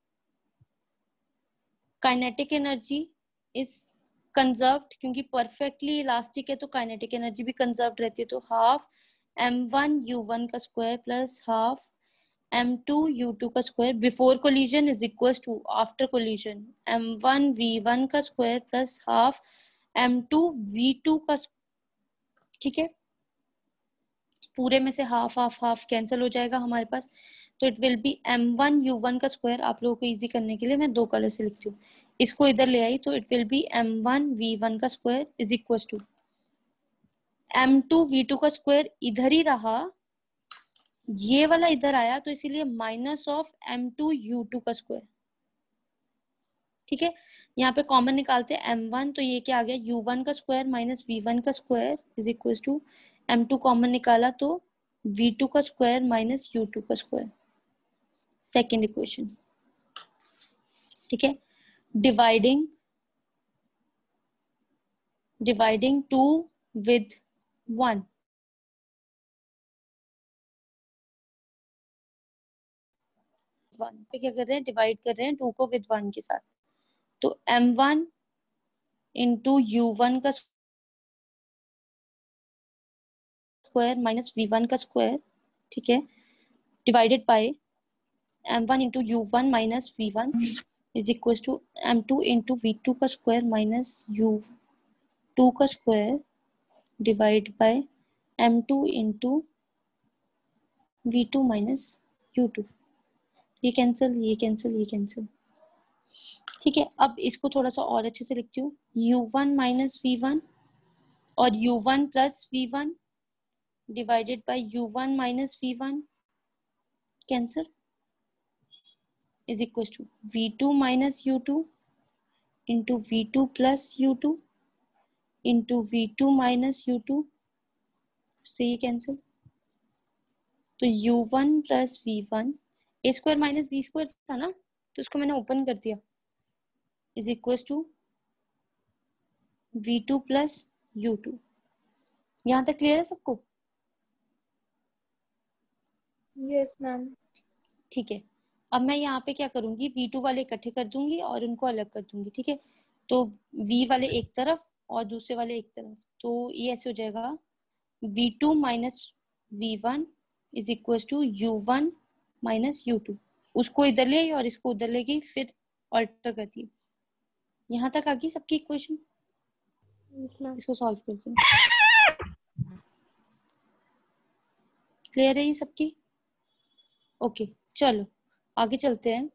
kinetic energy is conserved, क्योंकि परफेक्टली इलास्टिक है तो काइनेटिक एनर्जी भी कंजर्व्ड रहती है। तो half m one you one का square plus half m two you two का square before collision is equal to after collision m one we one का square plus half m two v two का। ठीक है, पूरे में से half half half cancel हो जाएगा हमारे पास, तो it will be m one you one का स्क्वायर। आप लोगों को इजी करने के लिए मैं दो कलर से लिखती हूँ, इसको इधर ले आई तो it will be m one we one का square is equal to M two v two का स्क्वायर इधर ही रहा, ये वाला इधर आया तो इसीलिए minus of m two you two का स्क्वायर। ठीक है, यहाँ पे कॉमन निकालते हैं एम वन, तो ये क्या आ गया यू वन का स्क्वायर माइनस वी वन का square is equal to M two common निकाला तो वी टू का स्क्वायर माइनस यू टू का स्क्वायर। Second equation. ठीक है, dividing dividing two with one. One पे क्या कर रहे हैं, डिवाइड कर रहे हैं टू को विद वन के साथ, तो M one into you one का स्क्वायर माइनस वी वन का स्क्वायर। ठीक है, divided by M one into you one minus we one is equal to M two into v two का square minus you two का square divide by m two into v two minus you two. ये cancel, ये cancel, ये cancel. ठीक है, अब इसको थोड़ा सा और अच्छे से लिखती हूँ, u one minus we one और u one plus we one divided by u one minus we one cancel is equal to v two minus you two into v two plus u two into v two minus you two से ये cancel, तो u one plus we one a square minus b square था ना, तो इसको मैंने open कर दिया is equal to v two plus u two. यहाँ तक क्लियर है सबको? Yes ma'am. ठीक है, अब मैं यहाँ पे क्या करूंगी, वी टू वाले इकट्ठे कर दूंगी और उनको अलग कर दूंगी। ठीक है, तो v वाले एक तरफ और दूसरे वाले एक तरफ, तो ये ऐसे हो जाएगा v two minus we one is equal to you one minus you two. उसको इधर ले और इसको उधर ले गई, फिर ऑल्टर कर दी। यहाँ तक आ गई सबकी इक्वेशन? इसको सॉल्व करते हैं। क्लियर है ये सबकी? ओके okay, चलो आगे चलते हैं।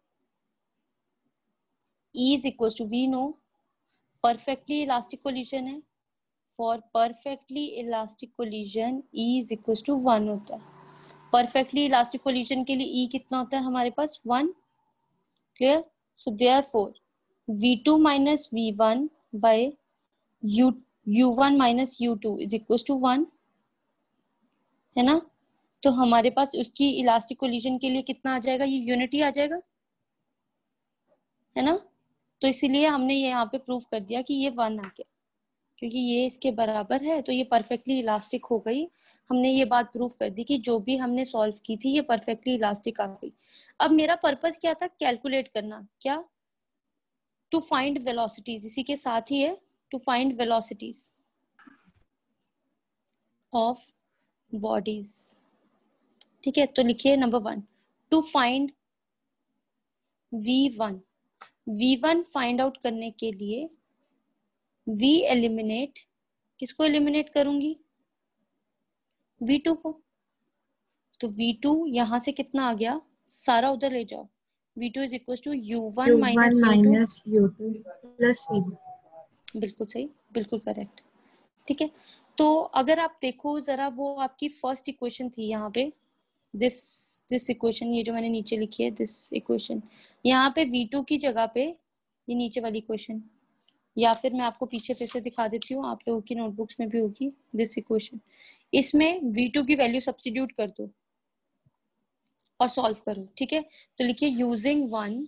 E is equals to we know perfectly elastic collision है, for perfectly elastic collision E is equals to one होता है। perfectly elastic collision के लिए E कितना होता है हमारे पास, one. Clear? so therefore v two minus v one by u u one minus u two is equals to one, है ना? तो हमारे पास उसकी इलास्टिक कोलिजन के लिए कितना आ जाएगा, ये यूनिटी आ जाएगा, है ना? तो इसीलिए हमने ये यहाँ पे प्रूव कर दिया कि ये वन आ गया, क्योंकि ये इसके बराबर है तो ये परफेक्टली इलास्टिक हो गई। हमने ये बात प्रूव कर दी कि जो भी हमने सॉल्व की थी ये परफेक्टली इलास्टिक आ गई। अब मेरा पर्पस क्या था, कैलकुलेट करना। क्या? टू फाइंड वेलोसिटीज, इसी के साथ ही है, to find velocities of bodies. ठीक है, तो लिखिए number one, to find v one. We one find out करने के लिए V एलिमिनेट, किसको एलिमिनेट करूंगी, वी टू को। तो वी टू यहाँ से कितना आ गया, सारा उधर ले जाओ, v two is equal to you one U one minus you two, minus U two plus V one. बिल्कुल सही, बिल्कुल करेक्ट। ठीक है, तो अगर आप देखो जरा, वो आपकी फर्स्ट इक्वेशन थी यहाँ पे, दिस दिस इक्वेशन, ये जो मैंने नीचे लिखी है दिस इक्वेशन, यहाँ पे वी टू की जगह पे ये नीचे वाली इक्वेशन, या फिर मैं आपको पीछे फिर से दिखा देती हूँ, आप लोगों की नोटबुक्स में भी होगी दिस इक्वेशन, इसमें वी टू की वैल्यू सब्स्टिट्यूट कर दो और सॉल्व करो। ठीक है, तो लिखिए यूजिंग वन,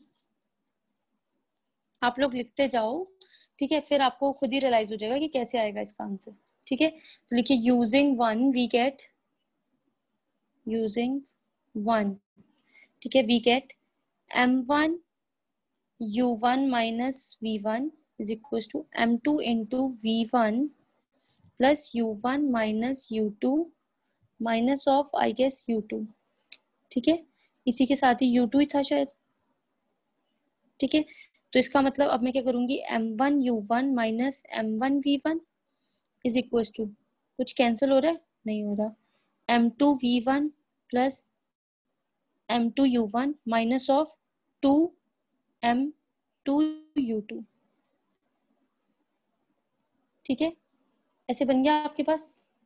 आप लोग लिखते जाओ, ठीक है, फिर आपको खुद ही रियलाइज हो जाएगा कि कैसे आएगा इसका आंसर। ठीक है, तो लिखिए using one we get, using one, ठीक है, we get M one you one minus we one is equal to M two into V one plus U one minus you two minus of I guess U two. ठीक है, इसी के साथ ही you to ही था शायद। ठीक है, तो इसका मतलब अब मैं क्या करूंगी, M one you one minus M one we one is equal to, कुछ कैंसिल हो रहा है, नहीं हो रहा, M two we one plus M two you one minus of two M two you two. ठीक है, ऐसे बन गया आपके पास,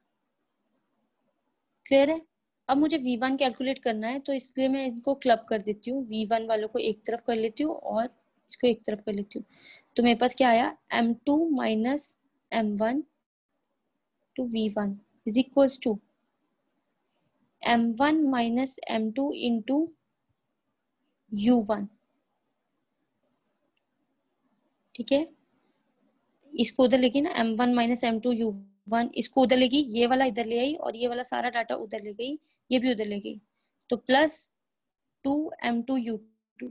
क्लियर है। अब मुझे वी वन कैलकुलेट करना है, तो इसलिए मैं इनको क्लब कर देती हूँ, वी वन वालों को एक तरफ कर लेती हूँ और इसको एक तरफ कर लेती हूँ। तो मेरे पास क्या आया, M two minus M one two we one is equals to M one minus M two into you one. ठीक है, इसको उधर लेगी ना, M one minus M two you one, इसको उधर लेगी, ये वाला इधर ले आई और ये वाला सारा डाटा उधर ले गई, ये भी उधर ले गई, तो plus two M two you two.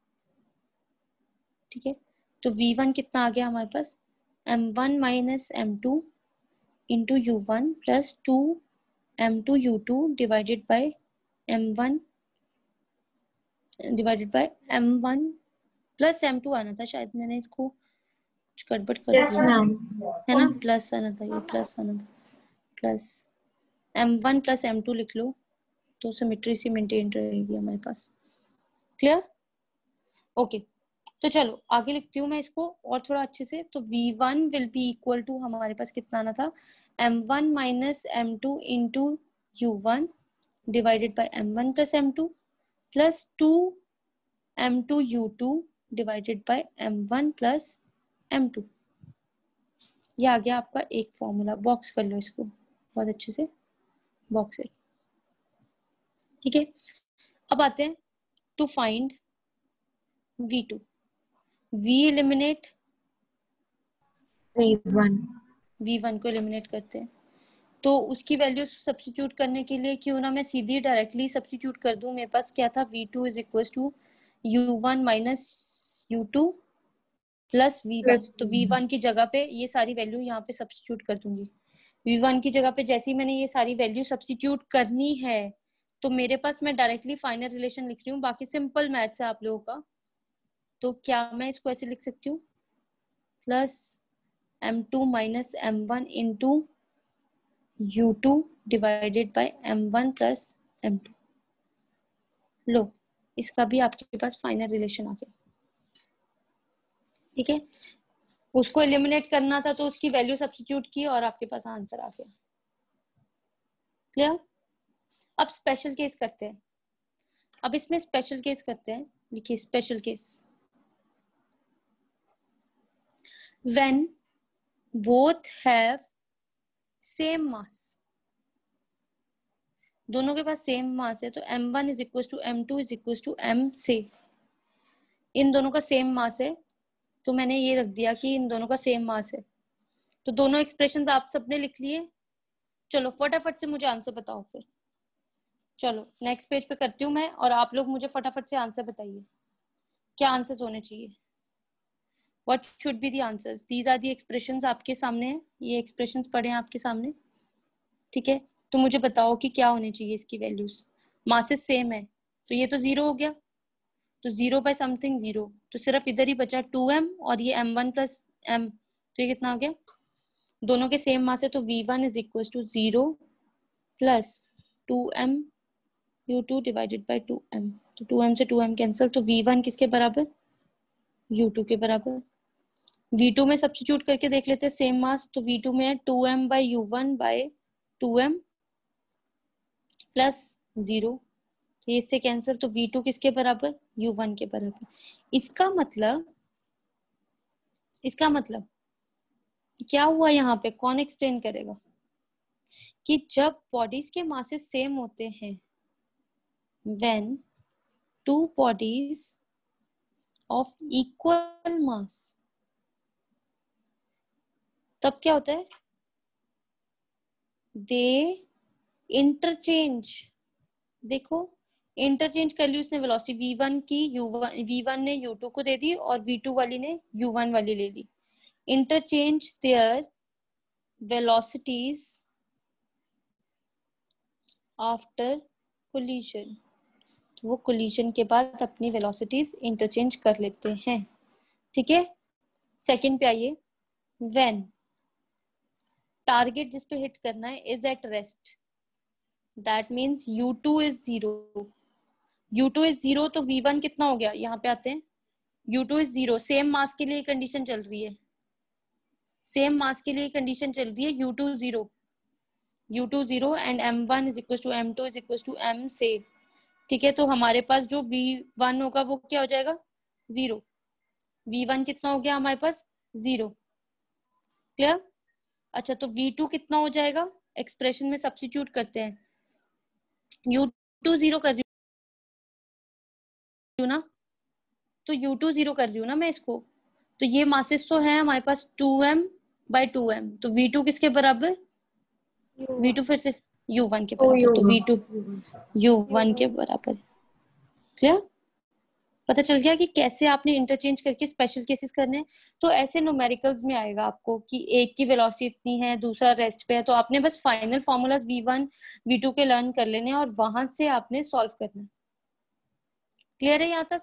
ठीक है, तो वी वन कितना आ गया हमारे पास, M one minus M two into you one plus two M two you two divided by M one divided by M one plus M two आना था शायद, मैंने इसको कुछ गड़बड़ कर Yes, दिया ma'am. है ना, प्लस आना था, ये प्लस आना था, plus M one plus M two लिख लो, तो सिमेट्री सी मेंटेन रहेगी हमारे पास। क्लियर, ओके, तो चलो आगे लिखती हूँ मैं इसको और थोड़ा अच्छे से। तो we one will be equal to, हमारे पास कितना आना था, M one minus M two into you one divided by M one plus M two plus two M two you two divided by M one plus M two. ये आ गया आपका एक फॉर्मूला, बॉक्स कर लो इसको बहुत अच्छे से, बॉक्स है। ठीक है, अब आते हैं to find V two, we eliminate V one. V one को एलिमिनेट करते हैं, तो उसकी वैल्यू सब्स्टिट्यूट करने के लिए क्यों ना मैं सीधी डायरेक्टली सब्स्टिट्यूट कर दूं, मेरे पास क्या था, V two is equal to you one minus you two plus we one, तो वी वन की जगह पे ये सारी वैल्यू यहाँ पे सब्स्टिट्यूट कर दूंगी। वी वन की जगह पे जैसे ही मैंने ये सारी वैल्यू सब्स्टिट्यूट करनी है, तो मेरे पास मैं डायरेक्टली फाइनल रिलेशन लिख रही हूँ, बाकी सिंपल मैथ्स है आप लोगों का। तो क्या मैं इसको ऐसे लिख सकती हूँ, plus M two minus M one into U two divided by M one plus M two. लो, इसका भी आपके पास फाइनल रिलेशन आ गया। ठीक है, उसको एलिमिनेट करना था तो उसकी वैल्यू सब्स्टिट्यूट की और आपके पास आंसर आ गया। क्लियर, अब स्पेशल केस करते हैं, अब इसमें स्पेशल केस करते हैं, लिखिए special case, when both have same mass, दोनों के पास सेम मास है, तो M one is equal to M two is equal to M से, इन दोनों का सेम मास है, तो मैंने ये रख दिया कि इन दोनों का सेम मास है। तो दोनों एक्सप्रेशंस आप सबने लिख लिए, चलो फटाफट से मुझे आंसर बताओ फिर। चलो नेक्स्ट पेज पे करती हूँ मैं, और आप लोग मुझे फटाफट से आंसर बताइए, क्या आंसर्स होने चाहिए, what should be the answers. These are the expressions आपके सामने है, ये एक्सप्रेशंस पढ़े हैं आपके सामने। ठीक है, तो मुझे बताओ कि क्या होनी चाहिए इसकी वैल्यूज, मासेस सेम है तो ये तो जीरो हो गया, तो जीरो बाय समथिंग जीरो, तो सिर्फ इधर ही बचा टू एम और ये एम वन प्लस एम, तो ये कितना हो गया, दोनों के सेम मास है, तो we one is equal to zero plus two M U two divided by two M, तो टू एम से टू एम कैंसिल, तो वी वन किसके बराबर, यू टू के बराबर। वी टू में सब्स्टिट्यूट करके देख लेते हैं सेम मास, तो वी टू में है two M by U one by two M plus zero, तो इससे कैंसिल, तो वी टू किसके बराबर, यू वन के बराबर। इसका मतलब इसका मतलब क्या हुआ यहाँ पे, कौन एक्सप्लेन करेगा, कि जब बॉडीज के मासेस सेम होते हैं, when two bodies of equal mass, तब क्या होता है, दे इंटरचेंज। देखो इंटरचेंज कर ली उसने वेलोसिटी, वी वन की यू वन, वी वन ने यू टू को दे दी और वी टू वाली ने यू वन वाली ले ली। Interchange their velocities after collision, तो वो कोलिजन के बाद अपनी वेलोसिटीज इंटरचेंज कर लेते हैं। ठीक है, सेकंड पे आइए, व्हेन टारगेट जिस पे हिट करना है is at rest, that means U two is zero, U two is zero, तो वी वन कितना हो गया, यहाँ पे आते हैं, U two is zero, same mass के लिए कंडीशन चल रही है, सेम मास के लिए कंडीशन चल रही है, you two zero, U two zero and M one is equal to M two is equal to M से। ठीक है, तो हमारे पास जो वी वन होगा वो क्या हो जाएगा, जीरो, वी वन कितना हो गया हमारे पास, जीरो। क्लियर। अच्छा, तो वी टू कितना हो जाएगा, एक्सप्रेशन में सब्स्टिट्यूट करते हैं, यू टू जीरो कर रही हूँ ना, तो यू टू जीरो कर रही हूँ ना मैं इसको, तो ये मासेस तो है हमारे पास two M by two M, तो वी टू किसके बराबर, वी टू फिर से यू वन के ओ बराबर, यू तो वी टू यू वन के बराबर। क्लियर, पता चल गया कि कैसे आपने इंटरचेंज करके स्पेशल केसेस करने हैं। तो ऐसे न्यूमेरिकल्स में आएगा आपको कि एक की वेलोसिटी इतनी है, दूसरा रेस्ट पे है, तो आपने बस final formulas V one we two के लर्न कर लेने और वहां से आपने सॉल्व करना है। क्लियर है यहाँ तक?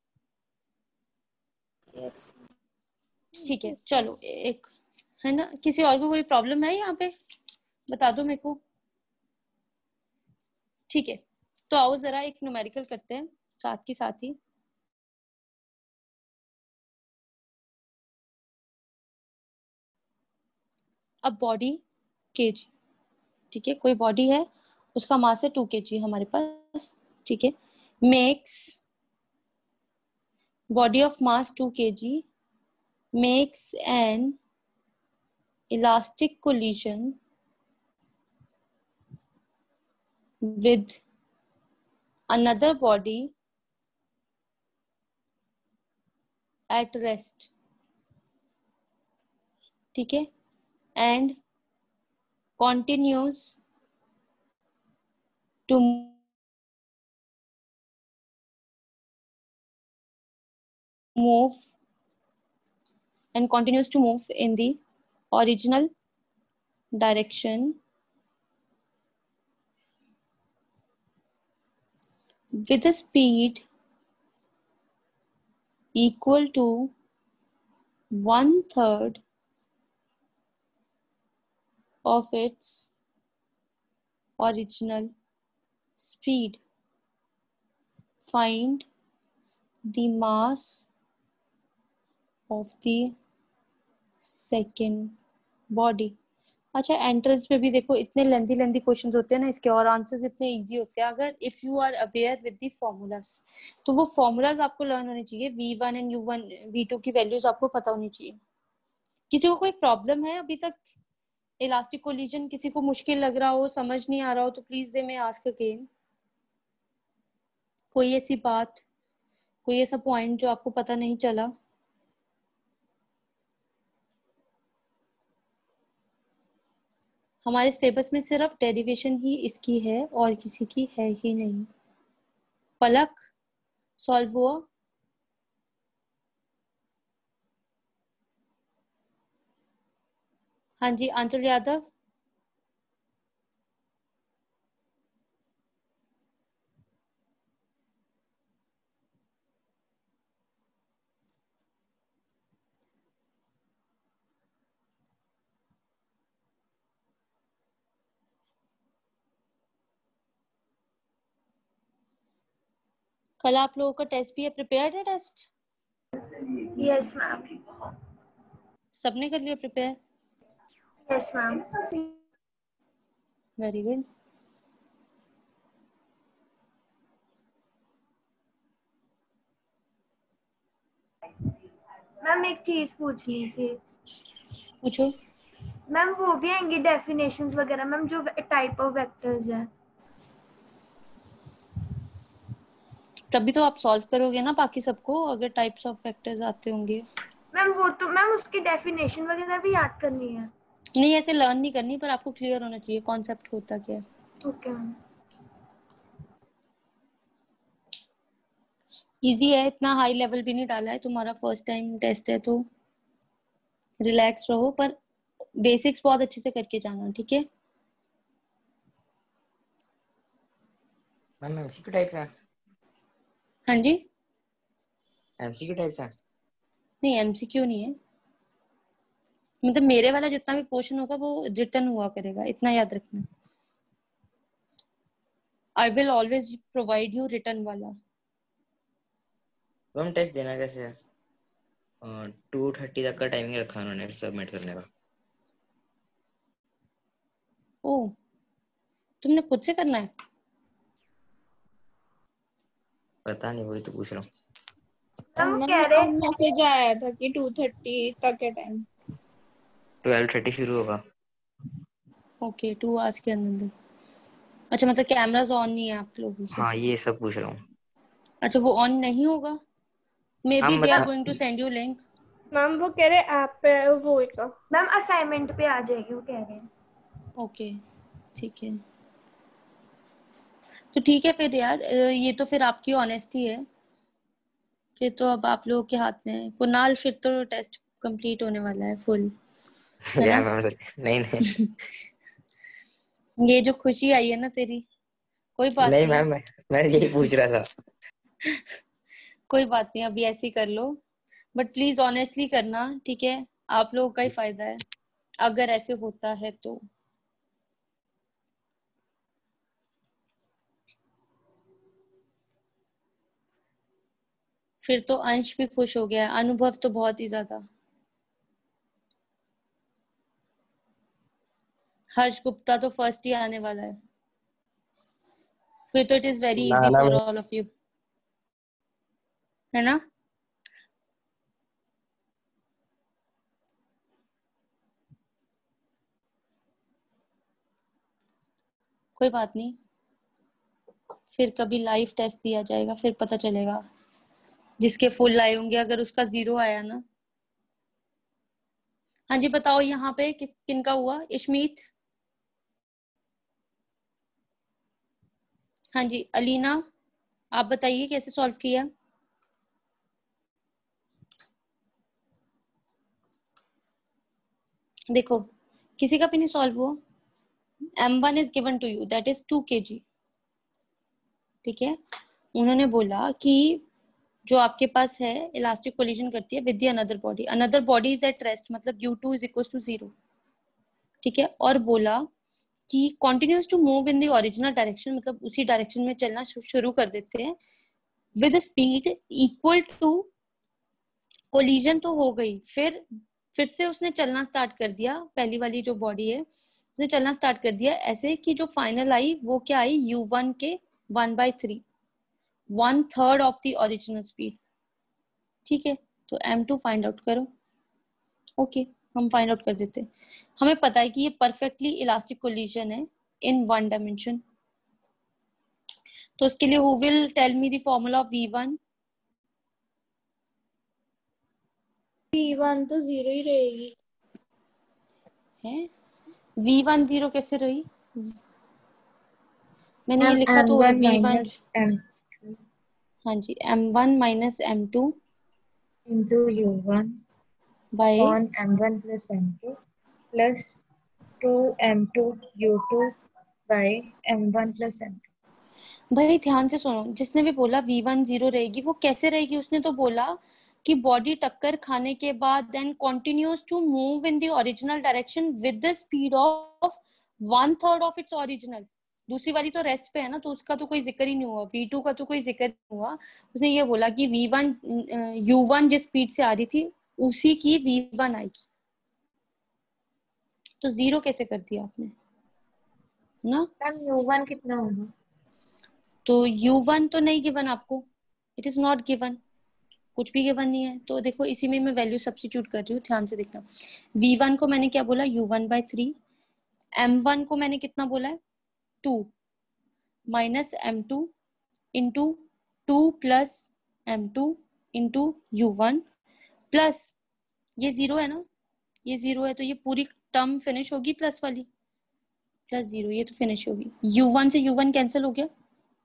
यस। ठीक है, चलो एक है ना, किसी और को कोई प्रॉब्लम है यहाँ पे, बता दो मेरे को। ठीक है, तो आओ जरा एक न्यूमेरिकल करते हैं साथ के साथ ही। अब बॉडी केजी, ठीक है, कोई बॉडी है उसका मास है टू केजी हमारे पास, ठीक है, makes body of mass two kg makes an elastic collision with another body at rest, ठीक है, and continues to move and continues to move in the original direction with a speed equal to one third of its original speed. Find the mass of the second body. अच्छा, entrance में भी देखो इतने lengthy lengthy questions होते हैं ना इसके, और आंसर्स इतने इजी होते हैं अगर if you are aware with the formulas, तो वो फॉर्मूलाज आपको लर्न होने चाहिए, V one and U one we two की वैल्यूज आपको पता होनी चाहिए। किसी को कोई प्रॉब्लम है अभी तक, इलास्टिक कोलिजन किसी को मुश्किल लग रहा हो, समझ नहीं आ रहा हो, तो प्लीज दे मैं आस्क अगेन। कोई ऐसी बात, कोई ऐसा पॉइंट जो आपको पता नहीं चला? हमारे सिलेबस में सिर्फ डेरिवेशन ही इसकी है और किसी की है ही नहीं। पलक सॉल्व हुआ? हाँ जी, आंचल यादव। कल आप लोगों का टेस्ट भी है, प्रिपेयर्ड है टेस्ट? Yes ma'am. सबने कर लिया prepare? Yes ma'am. Very good. Ma'am एक चीज पूछनी थी। पूछो। मैम वो भी आएंगी डेफिनेशंस वगैरह मैम, जो टाइप ऑफ वेक्टर्स हैं? तभी तो आप सॉल्व करोगे ना बाकी सबको, अगर टाइप्स ऑफ वेक्टर्स आते होंगे। मैम वो तो मैम उसकी डेफिनेशन वगैरह भी याद करनी है? नहीं, ऐसे लर्न नहीं करनी, पर आपको क्लियर होना चाहिए कॉन्सेप्ट होता क्या है। Okay ma'am. इजी है, इतना हाई लेवल भी नहीं डाला है, तुम्हारा फर्स्ट टाइम टेस्ट है तो रिलैक्स रहो, पर बेसिक्स बहुत अच्छे से करके जाना, ठीक है? मैम एमसीक्यू टाइप है? हाँ जी। एमसीक्यू टाइप है? नहीं, एमसीक्यू नहीं है, मतलब मेरे वाला जितना भी पोर्शन होगा वो रिटन हुआ करेगा, इतना याद रखना। I will always provide you written वाला। तो हम टेस्ट देना कैसे है? टू थर्टी तक का टाइमिंग रखा उन्होंने सबमिट करने का। ओ, तुमने खुद से करना है? पता नहीं, वही तो पूछ रहा हूँ। मैम वो कह रहे मैसेज आया था कि टू थर्टी तक है टाइम। ट्वेल्व थर्टी शुरू होगा। ओके, टू आवर्स के अंदर। अच्छा, मतलब कैमरास ऑन नहीं है आप लोगों के? हाँ, ये सब पूछ रहा हूँ। अच्छा, वो ऑन नहीं होगा? Maybe they are going to send you link. Ma'am वो कह रहे ऐप पे वो होएगा मैम, असाइनमेंट पे आ जाएगी वो कह रहे हैं। ओके, ठीक है, तो ठीक है फिर यार, ये तो फिर आपकी ऑनेस्टी है, फिर तो अब आप लोगों के हाथ में है। कुणाल, फिर तो टेस्ट कंप्लीट होने वाला है फुल, है यार ना? मैम नहीं नहीं ये जो खुशी आई है ना तेरी, कोई बात नहीं नहीं, मैम, मैं, मैं यही पूछ रहा था। कोई बात नहीं, अभी ऐसे ही कर लो, बट प्लीज ऑनेस्टली करना, ठीक है? आप लोगों का ही फायदा है अगर ऐसे होता है तो। फिर तो अंश भी खुश हो गया, अनुभव तो बहुत ही ज्यादा। हर्ष गुप्ता तो फर्स्ट ही आने वाला है, फिर तो इट इज वेरी ना इजी ना फॉर ऑल ऑफ यू, है ना? कोई बात नहीं, फिर कभी लाइव टेस्ट दिया जाएगा, फिर पता चलेगा। जिसके फुल आए होंगे, अगर उसका जीरो आया ना। हाँ जी, बताओ यहाँ पे किस किन का हुआ? इशमीत? हाँ जी, अलीना, आप बताइए कैसे सॉल्व किया? देखो, किसी का भी नहीं सॉल्व हुआ। M one is given to you, that is two K G, ठीक है? उन्होंने बोला कि जो आपके पास है इलास्टिक कोलिजन करती है with the another body, another body is at rest, मतलब U two is equal to zero, ठीक है? और बोला कि continues to move in the original direction, मतलब उसी डायरेक्शन में चलना शुरू कर देते हैं with speed equal to collision, तो हो गई, फिर फिर से उसने चलना स्टार्ट कर दिया, पहली वाली जो बॉडी है उसने चलना स्टार्ट कर दिया ऐसे कि जो फाइनल आई वो क्या आई, यू वन के one by three, one third of the original speed, ठीक है? तो एम टू फाइंड आउट करो। ओके, हम फाइंड आउट कर देते हैं। हमें पता है कि ये परफेक्टली इलास्टिक कोलिजन है इन वन डायमेंशन, तो उसके लिए who will tell me the formula of V one? We one तो जीरो ही रहेगी है, वी वन जीरो कैसे रही? मैंने ये मैम लिखा एम तो one we one. Minus M हाँ जी, M one minus M two into you one by on M one plus M two plus two M two you two by M one plus M two. भाई ध्यान से सुनो, जिसने भी बोला we one zero रहेगी, वो कैसे रहेगी? उसने तो बोला कि बॉडी टक्कर खाने के बाद then continues to move in the original direction with the speed of one third of its original, दूसरी वाली तो रेस्ट पे है ना, तो उसका तो कोई जिक्र ही नहीं हुआ, वी टू का तो कोई जिक्र नहीं हुआ। उसने ये बोला कि वी वन यू वन जिस स्पीड से आ रही थी उसी की वी वन आएगी। तो जीरो कैसे कर दिया आपने ना? मैम यू वन कितना होगा? तो यू वन तो नहीं गिवन आपको, इट इज नॉट गिवन, कुछ भी गिवन नहीं है। तो देखो इसी में मैं वैल्यू सब्स्टिट्यूट कर रही हूँ, ध्यान से देखना। वी वन को मैंने क्या बोला, U one by three. M one को मैंने कितना बोला है, two minus M two into two plus M two into you one plus ये जीरो है ना, ये जीरो है तो ये पूरी टर्म फिनिश होगी प्लस वाली, प्लस जीरो ये तो फिनिश होगी। यू वन से यू वन कैंसिल हो गया।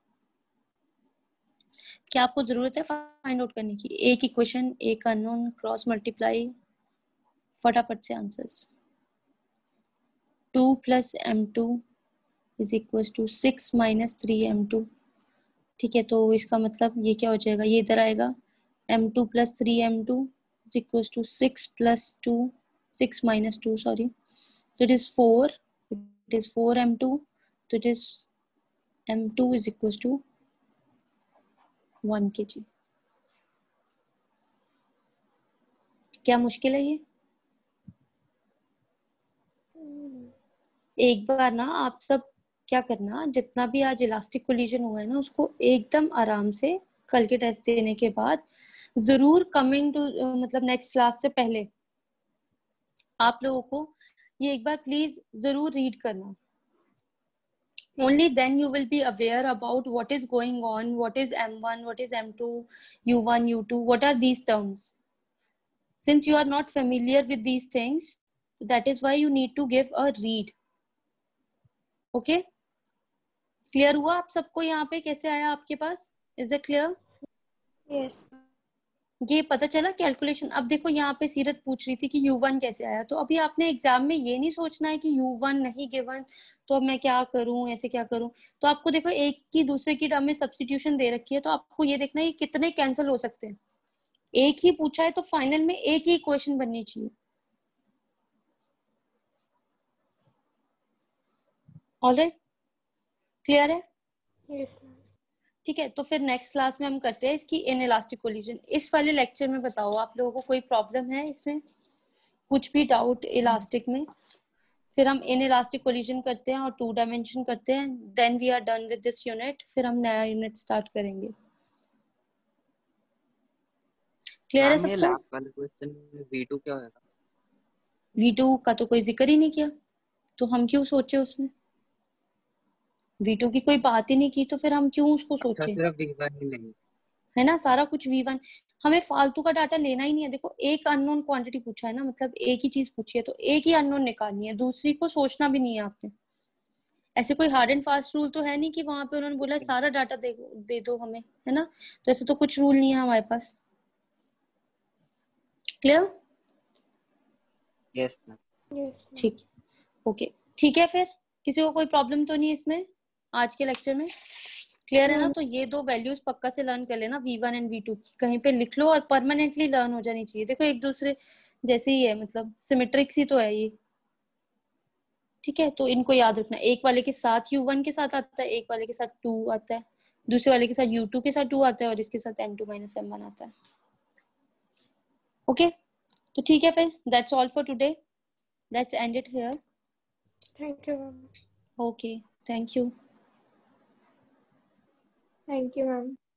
क्या आपको जरूरत है फाइंड आउट करने की? एक इक्वेशन, एक अननोन, क्रॉस मल्टीप्लाई, फटाफट से answers. Two plus M two is equal to six minus three M two. ठीक है, तो इसका मतलब ये क्या हो जाएगा, ये इधर आएगा, M two plus three M two is equal to six plus two, six minus two sorry, तो it is four, it is four M two, तो it is M two is equal to one K G. क्या मुश्किल है ये? एक बार ना आप सब क्या करना, जितना भी आज इलास्टिक कोलिजन हुआ है ना उसको एकदम आराम से कल के टेस्ट देने के बाद जरूर कमिंग टू मतलब नेक्स्ट क्लास से पहले आप लोगों को ये एक बार प्लीज जरूर रीड करना। Only then you will be aware about what is going on, what is M one, what is M two, U one, U two, what are these terms. Since you are not familiar with these things, that is why you need to give a read. Okay? Clear हुआ आप सबको? यहाँ पे कैसे आया आपके पास? Is it clear? Yes. ये पता चला कैलकुलेशन। अब देखो यहाँ पे सीरत पूछ रही थी कि यू वन कैसे आया, तो अभी आपने एग्जाम में ये नहीं सोचना है कि यू वन नहीं गिवन तो अब मैं क्या करूं, ऐसे क्या करूं। तो आपको देखो एक की दूसरे की टर्म में सब्स्टिट्यूशन दे रखी है, तो आपको ये देखना है कितने कैंसिल हो सकते हैं। एक ही पूछा है तो फाइनल में एक ही इक्वेशन बननी चाहिए। ऑलराइट, क्लियर है? यस। ठीक है, तो फिर नेक्स्ट क्लास में हम करते हैं इसकी इनइलास्टिक कोलिजन। इस वाले लेक्चर में बताओ आप लोगों को कोई प्रॉब्लम है इसमें, कुछ भी डाउट इलास्टिक में? फिर हम इनइलास्टिक कोलिजन करते हैं और टू डायमेंशन करते हैं, then we are done with this unit, फिर हम नया यूनिट स्टार्ट करेंगे। क्लियर है मैम ये सबको? लास्ट वाले क्वेश्चन में वी टू क्या होगा? वी टू का तो कोई जिक्र ही नहीं किया, तो हम क्यों सोचे उसमें? वी टू की कोई बात ही नहीं की, तो फिर हम क्यों उसको अच्छा सोचे? सिर्फ वी वन ही लेंगे है ना, सारा कुछ वी वन। हमें फालतू का डाटा लेना ही नहीं है। देखो एक अननोन क्वांटिटी पूछा है ना, मतलब एक ही चीज पूछी है तो एक ही अननोन निकालनी है, दूसरी को सोचना भी नहीं है आपने। ऐसे कोई हार्ड एंड फास्ट रूल तो है नहीं कि वहां पे उन्होंने बोला सारा डाटा दे दे दो हमें, है ना? तो ऐसे तो कुछ रूल नहीं है हमारे पास। क्लियर? Yes ma'am. यस। ठीक, ओके ठीक है। फिर किसी को कोई प्रॉब्लम तो नहीं इसमें आज के लेक्चर में? क्लियर है ना? तो ये दो वैल्यूज पक्का से लर्न कर लेना, V one and we two कहीं पे लिख लो और परमानेंटली लर्न हो जानी चाहिए। देखो एक दूसरे जैसे ही है, मतलब सिमेट्रिक्स ही तो है ये। ठीक है, तो इनको याद रखना, एक वाले के साथ यू वन के साथ आता है, एक वाले के साथ टू आता है, दूसरे वाले के साथ यू टू के साथ टू आता है और इसके साथ M two minus M one आता है। ओके, तो ठीक है फिर, that's all for today, let's end it here. Thank you ma'am. Okay, thank you. Thank you, ma'am.